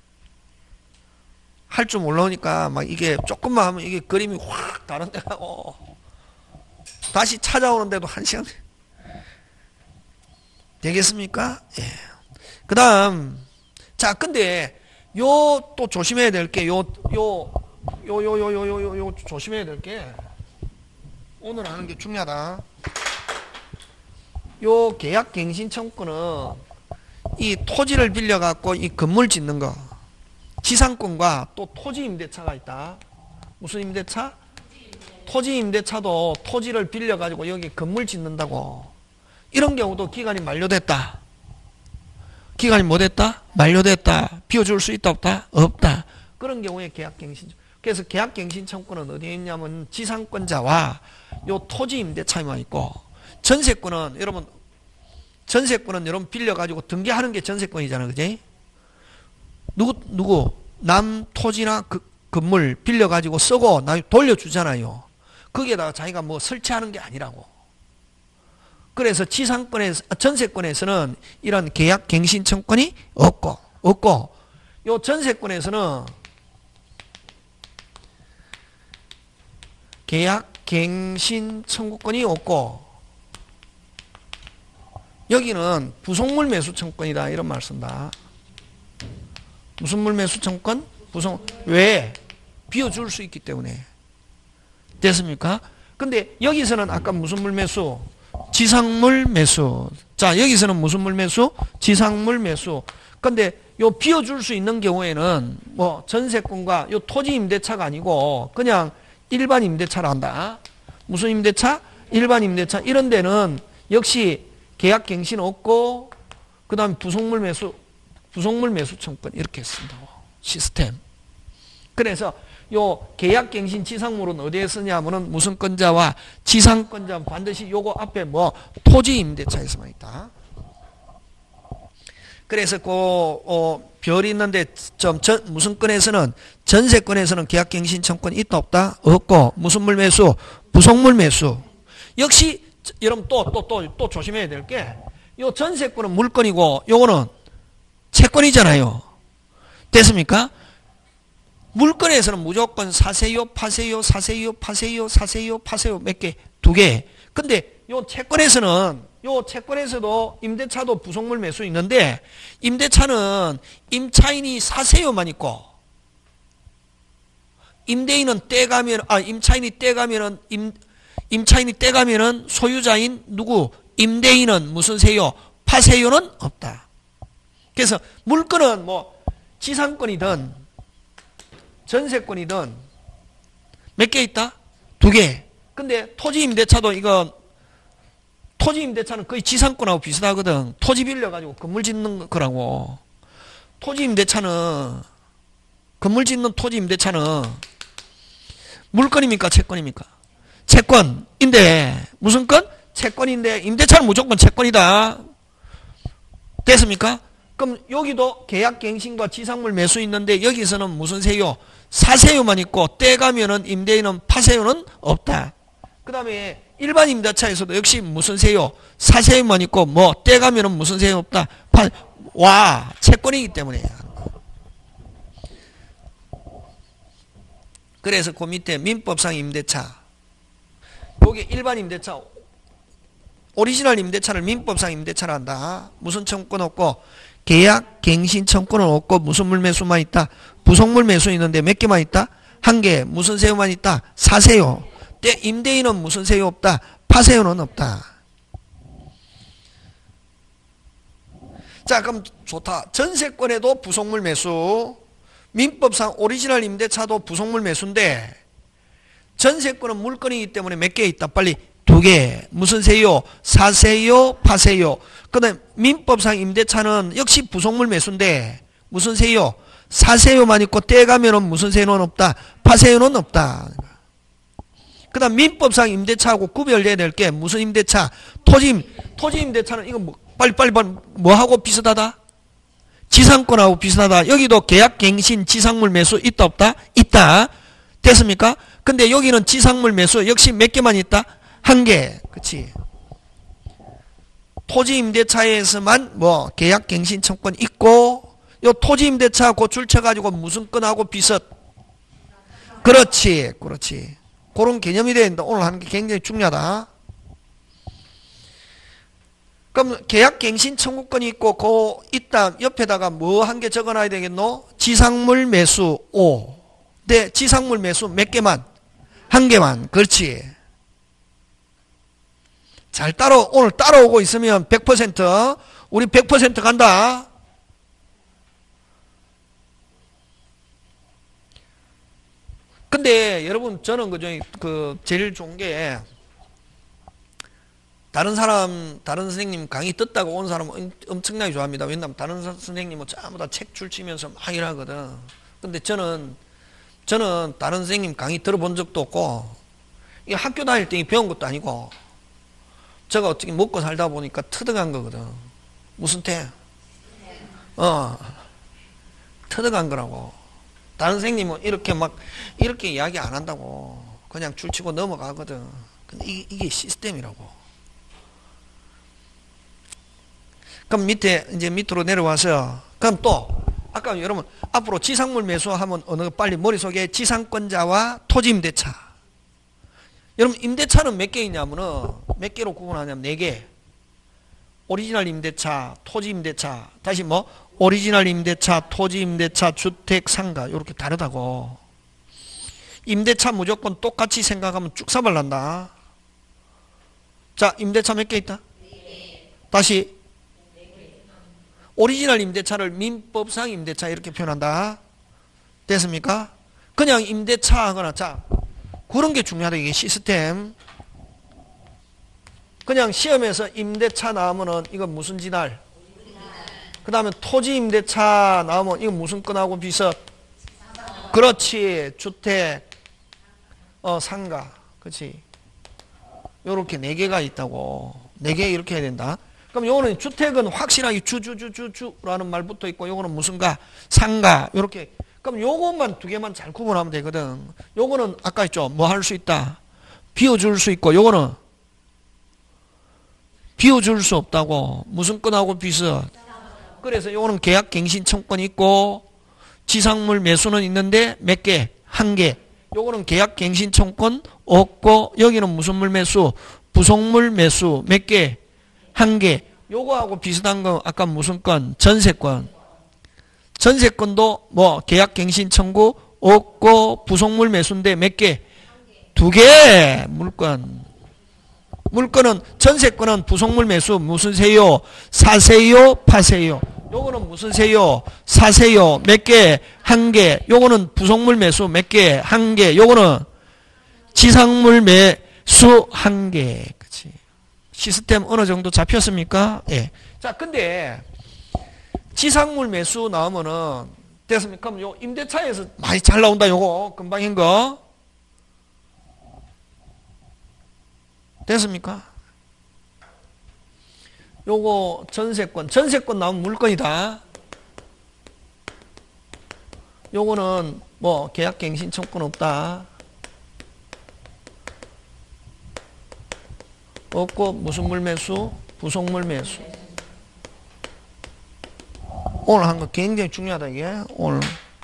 할 줄 몰라오니까 막 이게 조금만 하면 이게 그림이 확 다른데 가고 다시 찾아오는데도 1시간 되겠습니까? 예. 그 다음, 자, 근데 요 또 조심해야 될 게 요 조심해야 될 게 오늘 하는 게 중요하다. 요 계약갱신 청구는 이 토지를 빌려갖고 이 건물 짓는 거 지상권과 또 토지 임대차가 있다. 무슨 임대차? 토지 임대차도 토지를 빌려가지고 여기 건물 짓는다고. 이런 경우도 기간이 만료됐다. 기간이 뭐 됐다? 만료됐다. 비워줄 수 있다, 없다? 없다. 그런 경우에 계약갱신. 그래서 계약갱신 청구는 어디에 있냐면 지상권자와 요 토지 임대차에만 있고, 전세권은 여러분 빌려가지고 등기하는 게 전세권이잖아, 그지? 누구 남 토지나 건물 빌려가지고 쓰고 나중에 돌려주잖아요. 거기에다가 자기가 뭐 설치하는 게 아니라고. 그래서 전세권에서는 이런 계약갱신 청구권이 없고 요 전세권에서는 계약갱신 청구권이 없고 여기는 부속물 매수 청구권이다 이런 말 쓴다. 무슨 물 매수 청구권? 왜? 비워줄 수 있기 때문에. 됐습니까? 근데 여기서는 아까 무슨 물 매수? 지상물 매수. 자, 여기서는 무슨 물 매수? 지상물 매수. 근데 요 비워줄 수 있는 경우에는 뭐 전세권과 요 토지 임대차가 아니고 그냥 일반 임대차를 한다. 무슨 임대차? 일반 임대차. 이런 데는 역시 계약갱신 없고 그 다음에 부속물 매수 청구권 이렇게 쓴다고. 시스템. 그래서 요 계약갱신 지상물은 어디에 쓰냐면은 무슨 건자와 지상권자 반드시 요거 앞에 뭐 토지 임대차에서만 있다. 그래서 별이 있는데 무슨 건에서는 전세권에서는 계약갱신 청구권이 있다 없다? 없고 무슨 물 매수? 부속물 매수. 역시 여러분 또 조심해야 될 게 요 전세권은 물건이고 요거는 채권이잖아요. 됐습니까? 물건에서는 무조건 사세요, 파세요, 사세요, 파세요, 사세요, 파세요 몇 개? 2개. 근데 요 채권에서도 임대차도 부속물 매수 있는데 임대차는 임차인이 사세요만 있고 임대인은 떼가면, 임차인이 떼가면은, 임차인이 떼가면은 소유자인 누구? 임대인은 무슨 세요? 파세요는 없다. 그래서 물건은 뭐 지상권이든 전세권이든 몇 개 있다? 2개. 근데 토지임대차도 이거 토지임대차는 거의 지상권하고 비슷하거든. 토지 빌려가지고 건물 짓는 거라고. 토지임대차는 건물 짓는 토지임대차는 물건입니까? 채권입니까? 채권인데 무슨 건? 채권인데 임대차는 무조건 채권이다. 됐습니까? 그럼 여기도 계약갱신과 지상물 매수 있는데 여기서는 무슨 세요? 사세요만 있고 떼가면은 임대인은 파세요는 없다. 그 다음에 일반 임대차에서도 역시 무슨 세요? 사세요만 있고 뭐 떼가면은 무슨 세요 없다. 와, 채권이기 때문에. 그래서 그 밑에 민법상 임대차, 요게 일반 임대차, 오리지널 임대차를 민법상 임대차를 한다. 무슨 청구권 없고 계약 갱신 청구는 없고 무슨 물 매수만 있다? 부속물 매수 있는데 몇 개만 있다? 1개. 무슨 세요만 있다? 사세요. 임대인은 무슨 세요 없다? 파세요는 없다. 자, 그럼 좋다. 전세권에도 부속물 매수, 민법상 오리지널 임대차도 부속물 매수인데 전세권은 물건이기 때문에 몇 개 있다? 빨리 2개. 무슨 세요? 사세요, 파세요. 그 다음에 민법상 임대차는 역시 부속물 매수인데 무슨 세요? 사세요만 있고 떼가면은 무슨 세요는 없다? 파세요는 없다. 그 다음 민법상 임대차하고 구별해야 될 게 무슨 임대차? 토지 임대차는 이거 뭐 빨리 뭐하고 비슷하다? 지상권하고 비슷하다. 여기도 계약갱신 지상물 매수 있다 없다? 있다. 됐습니까? 근데 여기는 지상물 매수 역시 몇 개만 있다? 1개. 그치? 토지임대차에서만 뭐 계약갱신 청구권 있고 요 토지임대차 고출쳐가지고 무슨 건하고 비슷. 그렇지. 그런 개념이 되는데 오늘 하는 게 굉장히 중요하다. 그럼 계약갱신 청구권이 있고 그 있다 옆에다가 뭐 한 개 적어놔야 되겠노? 지상물 매수 5. 네, 지상물 매수 몇 개만? 1개만. 그렇지. 잘 오늘 따라오고 있으면 100% 우리 100% 간다. 근데 여러분 저는 그 제일 좋은 게 다른 선생님 강의 듣다가 온 사람은 엄청나게 좋아합니다. 왜냐면 다른 선생님은 전부 다 책 출치면서 막 일하거든. 근데 저는 다른 선생님 강의 들어본 적도 없고 이 학교 다닐 때 배운 것도 아니고 제가 어떻게 먹고 살다 보니까 터득한 거거든. 무슨 태? 터득한 거라고. 다른 선생님은 이렇게 이야기 안 한다고. 그냥 줄치고 넘어가거든. 근데 이게 시스템이라고. 그럼 이제 밑으로 내려와서, 그럼 또, 아까 여러분, 앞으로 지상물 매수하면 어느 빨리 머릿속에 지상권자와 토지임대차. 여러분, 임대차는 몇 개 있냐면은, 몇 개로 구분하냐면 4개. 오리지널 임대차, 토지임대차. 다시 뭐? 오리지널 임대차, 토지임대차, 주택, 상가. 이렇게 다르다고. 임대차 무조건 똑같이 생각하면 쭉 사발난다. 자, 임대차 몇 개 있다? 다시. 오리지널 임대차를 민법상 임대차 이렇게 표현한다. 됐습니까? 그냥 임대차 하거나, 자, 그런 게 중요하다. 이게 시스템. 그냥 시험에서 임대차 나오면은 이건 무슨 진할? 그 다음에 토지 임대차 나오면 이건 무슨 건하고 비슷? 그렇지. 주택, 상가. 그렇지. 요렇게 4개가 있다고. 4개 이렇게 해야 된다. 그럼 요거는 주택은 확실하게 주라는 말 붙어 있고 요거는 무슨가? 상가. 요렇게. 그럼 요것만 2개만 잘 구분하면 되거든. 요거는 아까 했죠. 뭐 할 수 있다? 비워줄 수 있고 요거는 비워줄 수 없다고. 무슨 건하고 비슷? 그래서 요거는 계약갱신 청구권이 있고 지상물 매수는 있는데 몇 개? 1개. 요거는 계약갱신 청구권 없고 여기는 무슨 물 매수? 부속물 매수 몇 개? 1개. 요거하고 비슷한 거 아까 무슨 건? 전세권. 전세권도 뭐 계약갱신 청구 없고 부속물 매수인데 몇 개? 2개. 물건은 전세권은 부속물 매수 무슨 세요? 사세요? 파세요? 요거는 무슨 세요? 사세요. 몇 개? 1개. 요거는 부속물 매수 몇 개? 1개. 요거는 지상물 매수 1개. 그치? 시스템 어느 정도 잡혔습니까? 예. 자, 근데 지상물 매수 나오면은 됐습니까? 그럼 요 임대차에서 많이 잘 나온다. 요거 금방인 거. 됐습니까? 요거 전세권 나오면 물건이다. 요거는 뭐 계약갱신 청구는 없다. 없고 무슨 물 매수? 부속물 매수. 오늘 한 거 굉장히 중요하다 이게. 오늘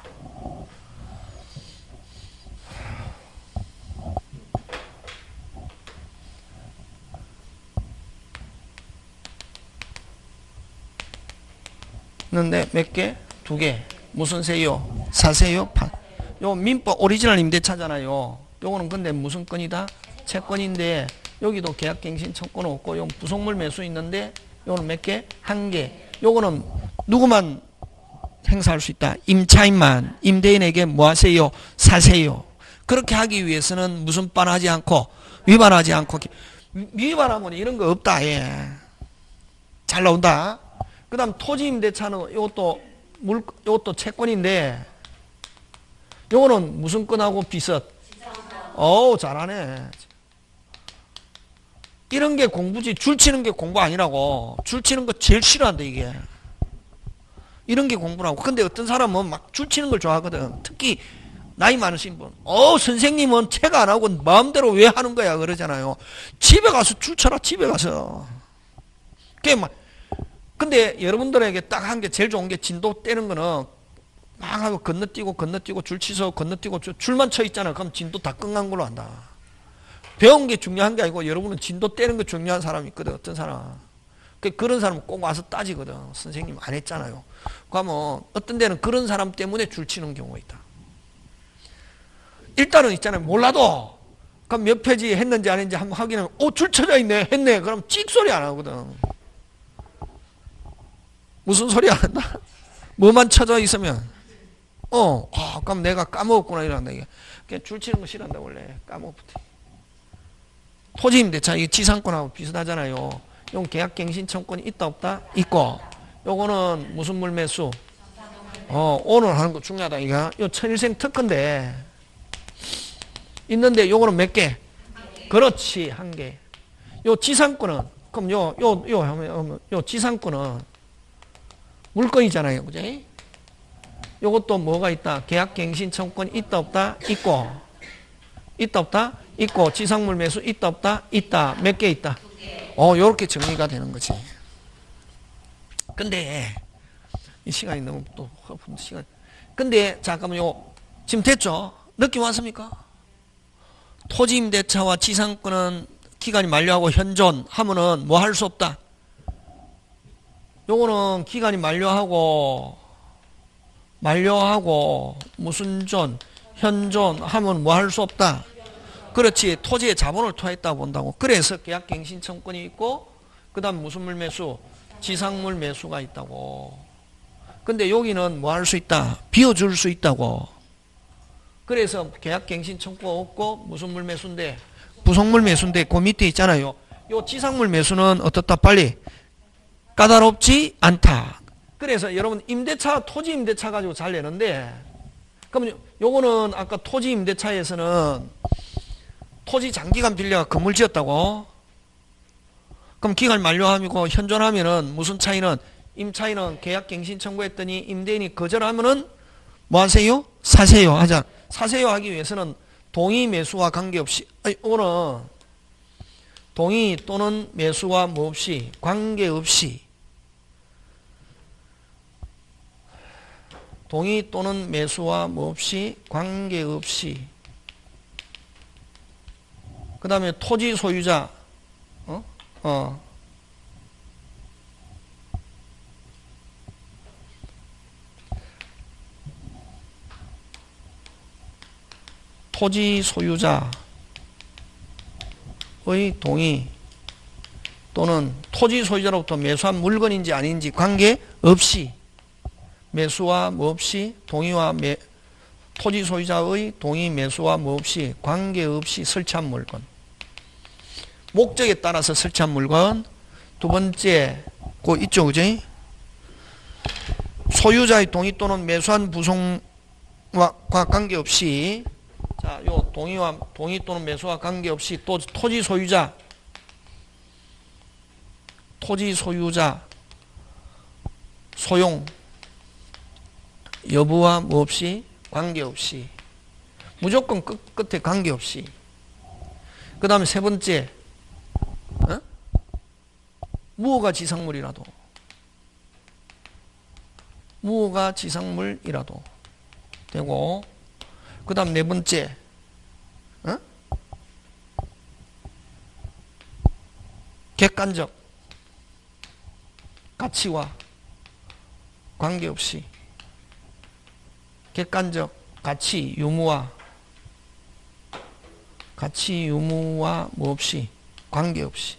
는데 몇 개? 2개. 무슨 세요? 사세요? 판. 요 민법 오리지널 임대차잖아요. 요거는 근데 무슨 건이다? 채권인데 여기도 계약갱신 청구는 없고 요 부속물 매수 있는데 요거는 몇 개? 1개. 요거는 누구만 행사할 수 있다? 임차인만. 임대인에게 뭐 하세요? 사세요. 그렇게 하기 위해서는 무슨 반하지 않고 위반하지 않고 위반하면 이런 거 없다. 예. 잘 나온다. 그 다음 토지임대차는 이것도 채권인데 요거는 무슨 건하고 비슷? 어우 잘하네. 이런 게 공부지 줄치는 게 공부 아니라고. 줄치는 거 제일 싫어한다 이게. 이런 게 공부라고. 근데 어떤 사람은 막 줄치는 걸 좋아하거든. 특히 나이 많으신 분. 선생님은 책 안 하고 마음대로 왜 하는 거야 그러잖아요. 집에 가서 줄쳐라. 집에 가서. 그게 막 근데 여러분들에게 딱 한 게 제일 좋은 게 진도 떼는 거는 막 하고 건너뛰고 줄 치서 건너뛰고 줄만 쳐 있잖아. 그럼 진도 다 끝난 걸로 한다. 배운 게 중요한 게 아니고 여러분은 진도 떼는 거 중요한 사람이 있거든. 어떤 사람. 그런 사람은 꼭 와서 따지거든. 선생님 안 했잖아요. 그러면 어떤 데는 그런 사람 때문에 줄 치는 경우가 있다. 일단은 있잖아요. 몰라도 그럼 몇 페이지 했는지 안 했는지 한번 확인하면 줄 쳐져 있네. 했네. 그럼 찍 소리 안 하거든. 무슨 소리 안 한다? 뭐만 쳐져 있으면 그럼 내가 까먹었구나 이런다 이게. 그냥 줄 치는 거 싫어한다 원래. 까먹었대. 토지임대차 이게 지상권하고 비슷하잖아요. 용 계약갱신청권이 있다 없다? 있고. 요거는 무슨 물 매수? 오늘 하는 거 중요하다 이거. 요 천일생 특허인데 있는데 요거는 몇 개? 그렇지 1개. 요 지상권은 그럼 요 지상권은 물건이잖아요. 그지? 요것도 뭐가 있다? 계약갱신 청권이 있다 없다? 있고. 있다 없다? 있고. 지상물 매수 있다 없다? 있다. 몇 개 있다? 요렇게 정리가 되는 거지. 근데 이 시간이 너무 또 허픈 시간. 근데 잠깐만 지금 됐죠? 느낌 왔습니까? 토지임대차와 지상권은 기간이 만료하고 현존하면은 뭐 할 수 없다? 요거는 기간이 만료하고 무슨 현존 하면 뭐 할 수 없다. 그렇지. 토지의 자본을 토했다고 본다고. 그래서 계약갱신 청권이 있고 그 다음 무슨 물 매수? 지상물 매수가 있다고. 근데 여기는 뭐 할 수 있다? 비워줄 수 있다고. 그래서 계약갱신 청구가 없고 무슨 물 매수인데? 부속물 매수인데 그 밑에 있잖아요. 요 지상물 매수는 어떻다? 빨리 까다롭지 않다. 그래서 여러분 임대차 토지 임대차 가지고 잘 내는데 그럼 요거는 아까 토지 임대차에서는 토지 장기간 빌려 건물 지었다고. 그럼 기간 만료하고 현존하면은 무슨 차이는 임차인은 계약갱신 청구했더니 임대인이 거절하면은 뭐 하세요? 사세요 하자. 사세요 하기 위해서는 동의 매수와 관계없이 오늘 동의 또는 매수와 뭐 없이 관계없이 동의 또는 매수와 뭐 없이 관계없이 그 다음에 토지 소유자 토지 소유자의 동의 또는 토지 소유자로부터 매수한 물건인지 아닌지 관계없이 매수와 뭐 없이 동의와 토지 소유자의 동의 매수와 뭐 없이 관계없이 설치한 물건. 목적에 따라서 설치한 물건. 두 번째 그 있죠, 그지? 소유자의 동의 또는 매수한 부속과 관계없이, 자, 요 동의 또는 매수와 관계없이 또 토지 소유자 소용 여부와 뭐 없이 관계없이, 무조건 끝에 관계없이. 그 다음에 세 번째, 무허가 지상물이라도 되고, 그 다음 네 번째, 객관적 가치와 관계없이, 객관적 가치 유무와 뭐 없이 관계없이,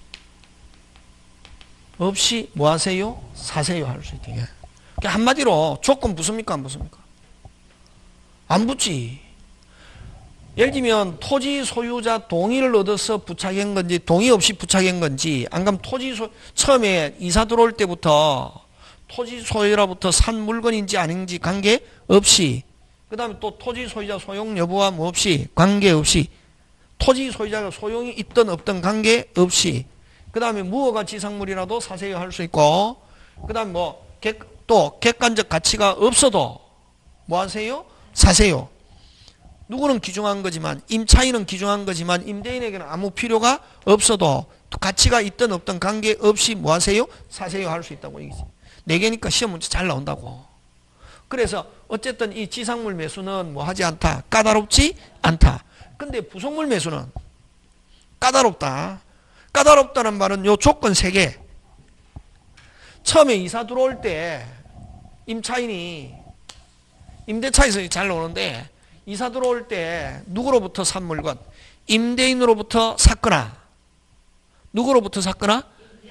없이 뭐 하세요? 사세요 할 수 있게. 그러니까 한마디로 조건 붙습니까 안 붙습니까? 안 붙지. 예를 들면 토지 소유자 동의를 얻어서 부착한 건지 동의 없이 부착한 건지, 안 그러면 처음에 이사 들어올 때부터 토지 소유자로부터 산 물건인지 아닌지 관계없이, 그 다음에 또 토지 소유자 소용 여부와 뭐 없이 관계없이, 토지 소유자가 소용이 있든 없든 관계없이, 그 다음에 무허가 지상물이라도 사세요 할 수 있고, 그 다음에 또 객관적 가치가 없어도 뭐 하세요? 사세요. 누구는 귀중한 거지만, 임차인은 귀중한 거지만 임대인에게는 아무 필요가 없어도 가치가 있든 없든 관계없이 뭐 하세요? 사세요 할 수 있다고 얘기지. 4개니까 시험 문제 잘 나온다고. 그래서 어쨌든 이 지상물 매수는 뭐 하지 않다. 까다롭지 않다. 근데 부속물 매수는 까다롭다. 까다롭다는 말은 요 조건 3개. 처음에 이사 들어올 때 임차인이 임대차에서 잘 나오는데, 이사 들어올 때 누구로부터 산 물건? 임대인으로부터 샀거나, 누구로부터 샀거나?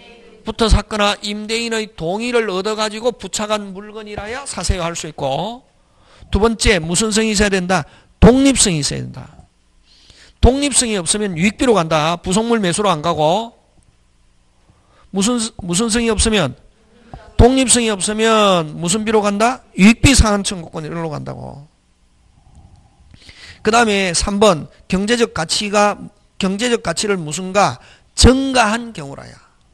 임대인의 동의를 얻어가지고 부착한 물건이라야 사세요 할 수 있고, 두 번째 무슨 성이 있어야 된다? 독립성이 있어야 된다. 독립성이 없으면 유익비로 간다. 부속물 매수로 안 가고. 무슨 성이 없으면? 독립성이 없으면 무슨 비로 간다? 유익비 상한 청구권 이리로 간다고. 그 다음에 3번 경제적 가치를 무슨가 증가한 경우라야.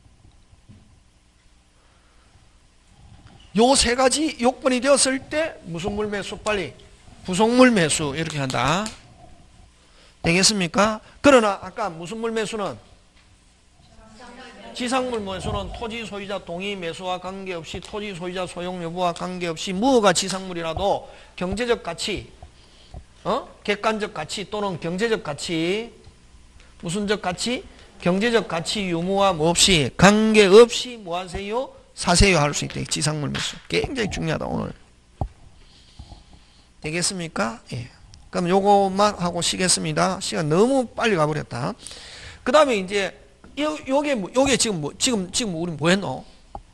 요 3가지 요건이 되었을 때 무슨 물 매수? 빨리 부속물 매수 이렇게 한다. 되겠습니까? 그러나 아까 무슨 물 매수는? 지상물 매수는 토지 소유자 동의 매수와 관계없이, 토지 소유자 소용 여부와 관계없이 무허가 지상물이라도 경제적 가치, 객관적 가치 또는 경제적 가치, 무슨적 가치? 경제적 가치 유무와 뭐 없이 관계없이 뭐 하세요? 사세요 할 수 있다. 지상물 매수 굉장히 중요하다 오늘. 되겠습니까? 예. 그럼 요것만 하고 쉬겠습니다. 시간 너무 빨리 가버렸다. 그 다음에 이제 요게 지금 우리 뭐 했노?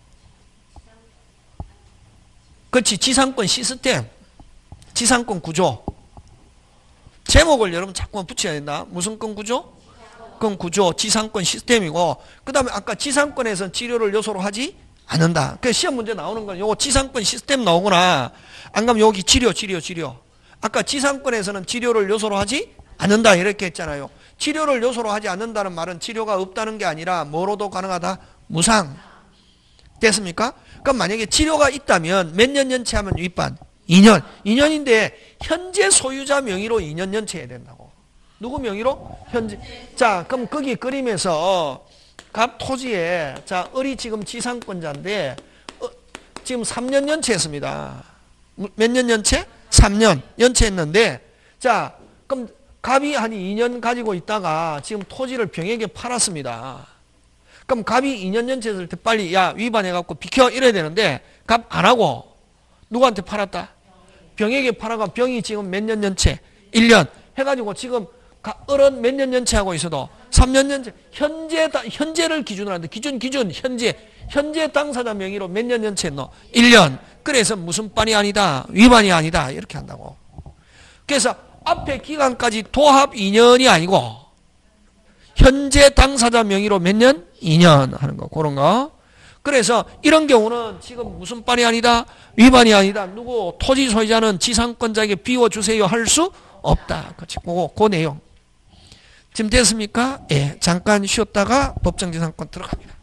그렇지. 지상권 시스템, 지상권 구조. 제목을 여러분 자꾸만 붙여야 된다. 무슨 권 구조? 권 구조, 지상권 시스템이고, 그 다음에 아까 지상권에서 치료를 요소로 하지 않는다. 그 시험 문제 나오는 건 요거 지상권 시스템 나오거나, 안 가면 여기 치료. 아까 지상권에서는 치료를 요소로 하지 않는다 이렇게 했잖아요. 치료를 요소로 하지 않는다는 말은 치료가 없다는 게 아니라 뭐로도 가능하다? 무상. 됐습니까? 그럼 만약에 치료가 있다면 몇 년 연체하면 유입반? 2년. 2년인데 현재 소유자 명의로 2년 연체해야 된다고. 누구 명의로? 현재. 자, 그럼 거기 그림에서 갑 토지에, 자, 을이 지금 지상권자인데 지금 3년 연체했습니다. 몇 년 연체? 3년 연체했는데, 자, 그럼 갑이 한 2년 가지고 있다가 지금 토지를 병에게 팔았습니다. 그럼 갑이 2년 연체했을 때 빨리 야 위반해갖고 비켜 이래야 되는데, 갑 안 하고 누구한테 팔았다? 병에게 팔아가 병이 지금 몇 년 연체? 1년 해가지고 지금 어른 몇 년 연체하고 있어도 3년 연체, 현재를 기준으로 하는데 기준, 현재 당사자 명의로 몇 년 연체했노? 1년. 그래서 무슨 반이 아니다, 위반이 아니다, 이렇게 한다고. 그래서 앞에 기간까지 도합 2년이 아니고, 현재 당사자 명의로 몇 년? 2년 하는 거, 그런 거. 그래서 이런 경우는 지금 무슨 반이 아니다, 위반이 아니다, 누구, 토지 소유자는 지상권자에게 비워주세요 할 수 없다. 그렇지. 그 내용. 지금 됐습니까? 예. 잠깐 쉬었다가 법정지상권 들어갑니다.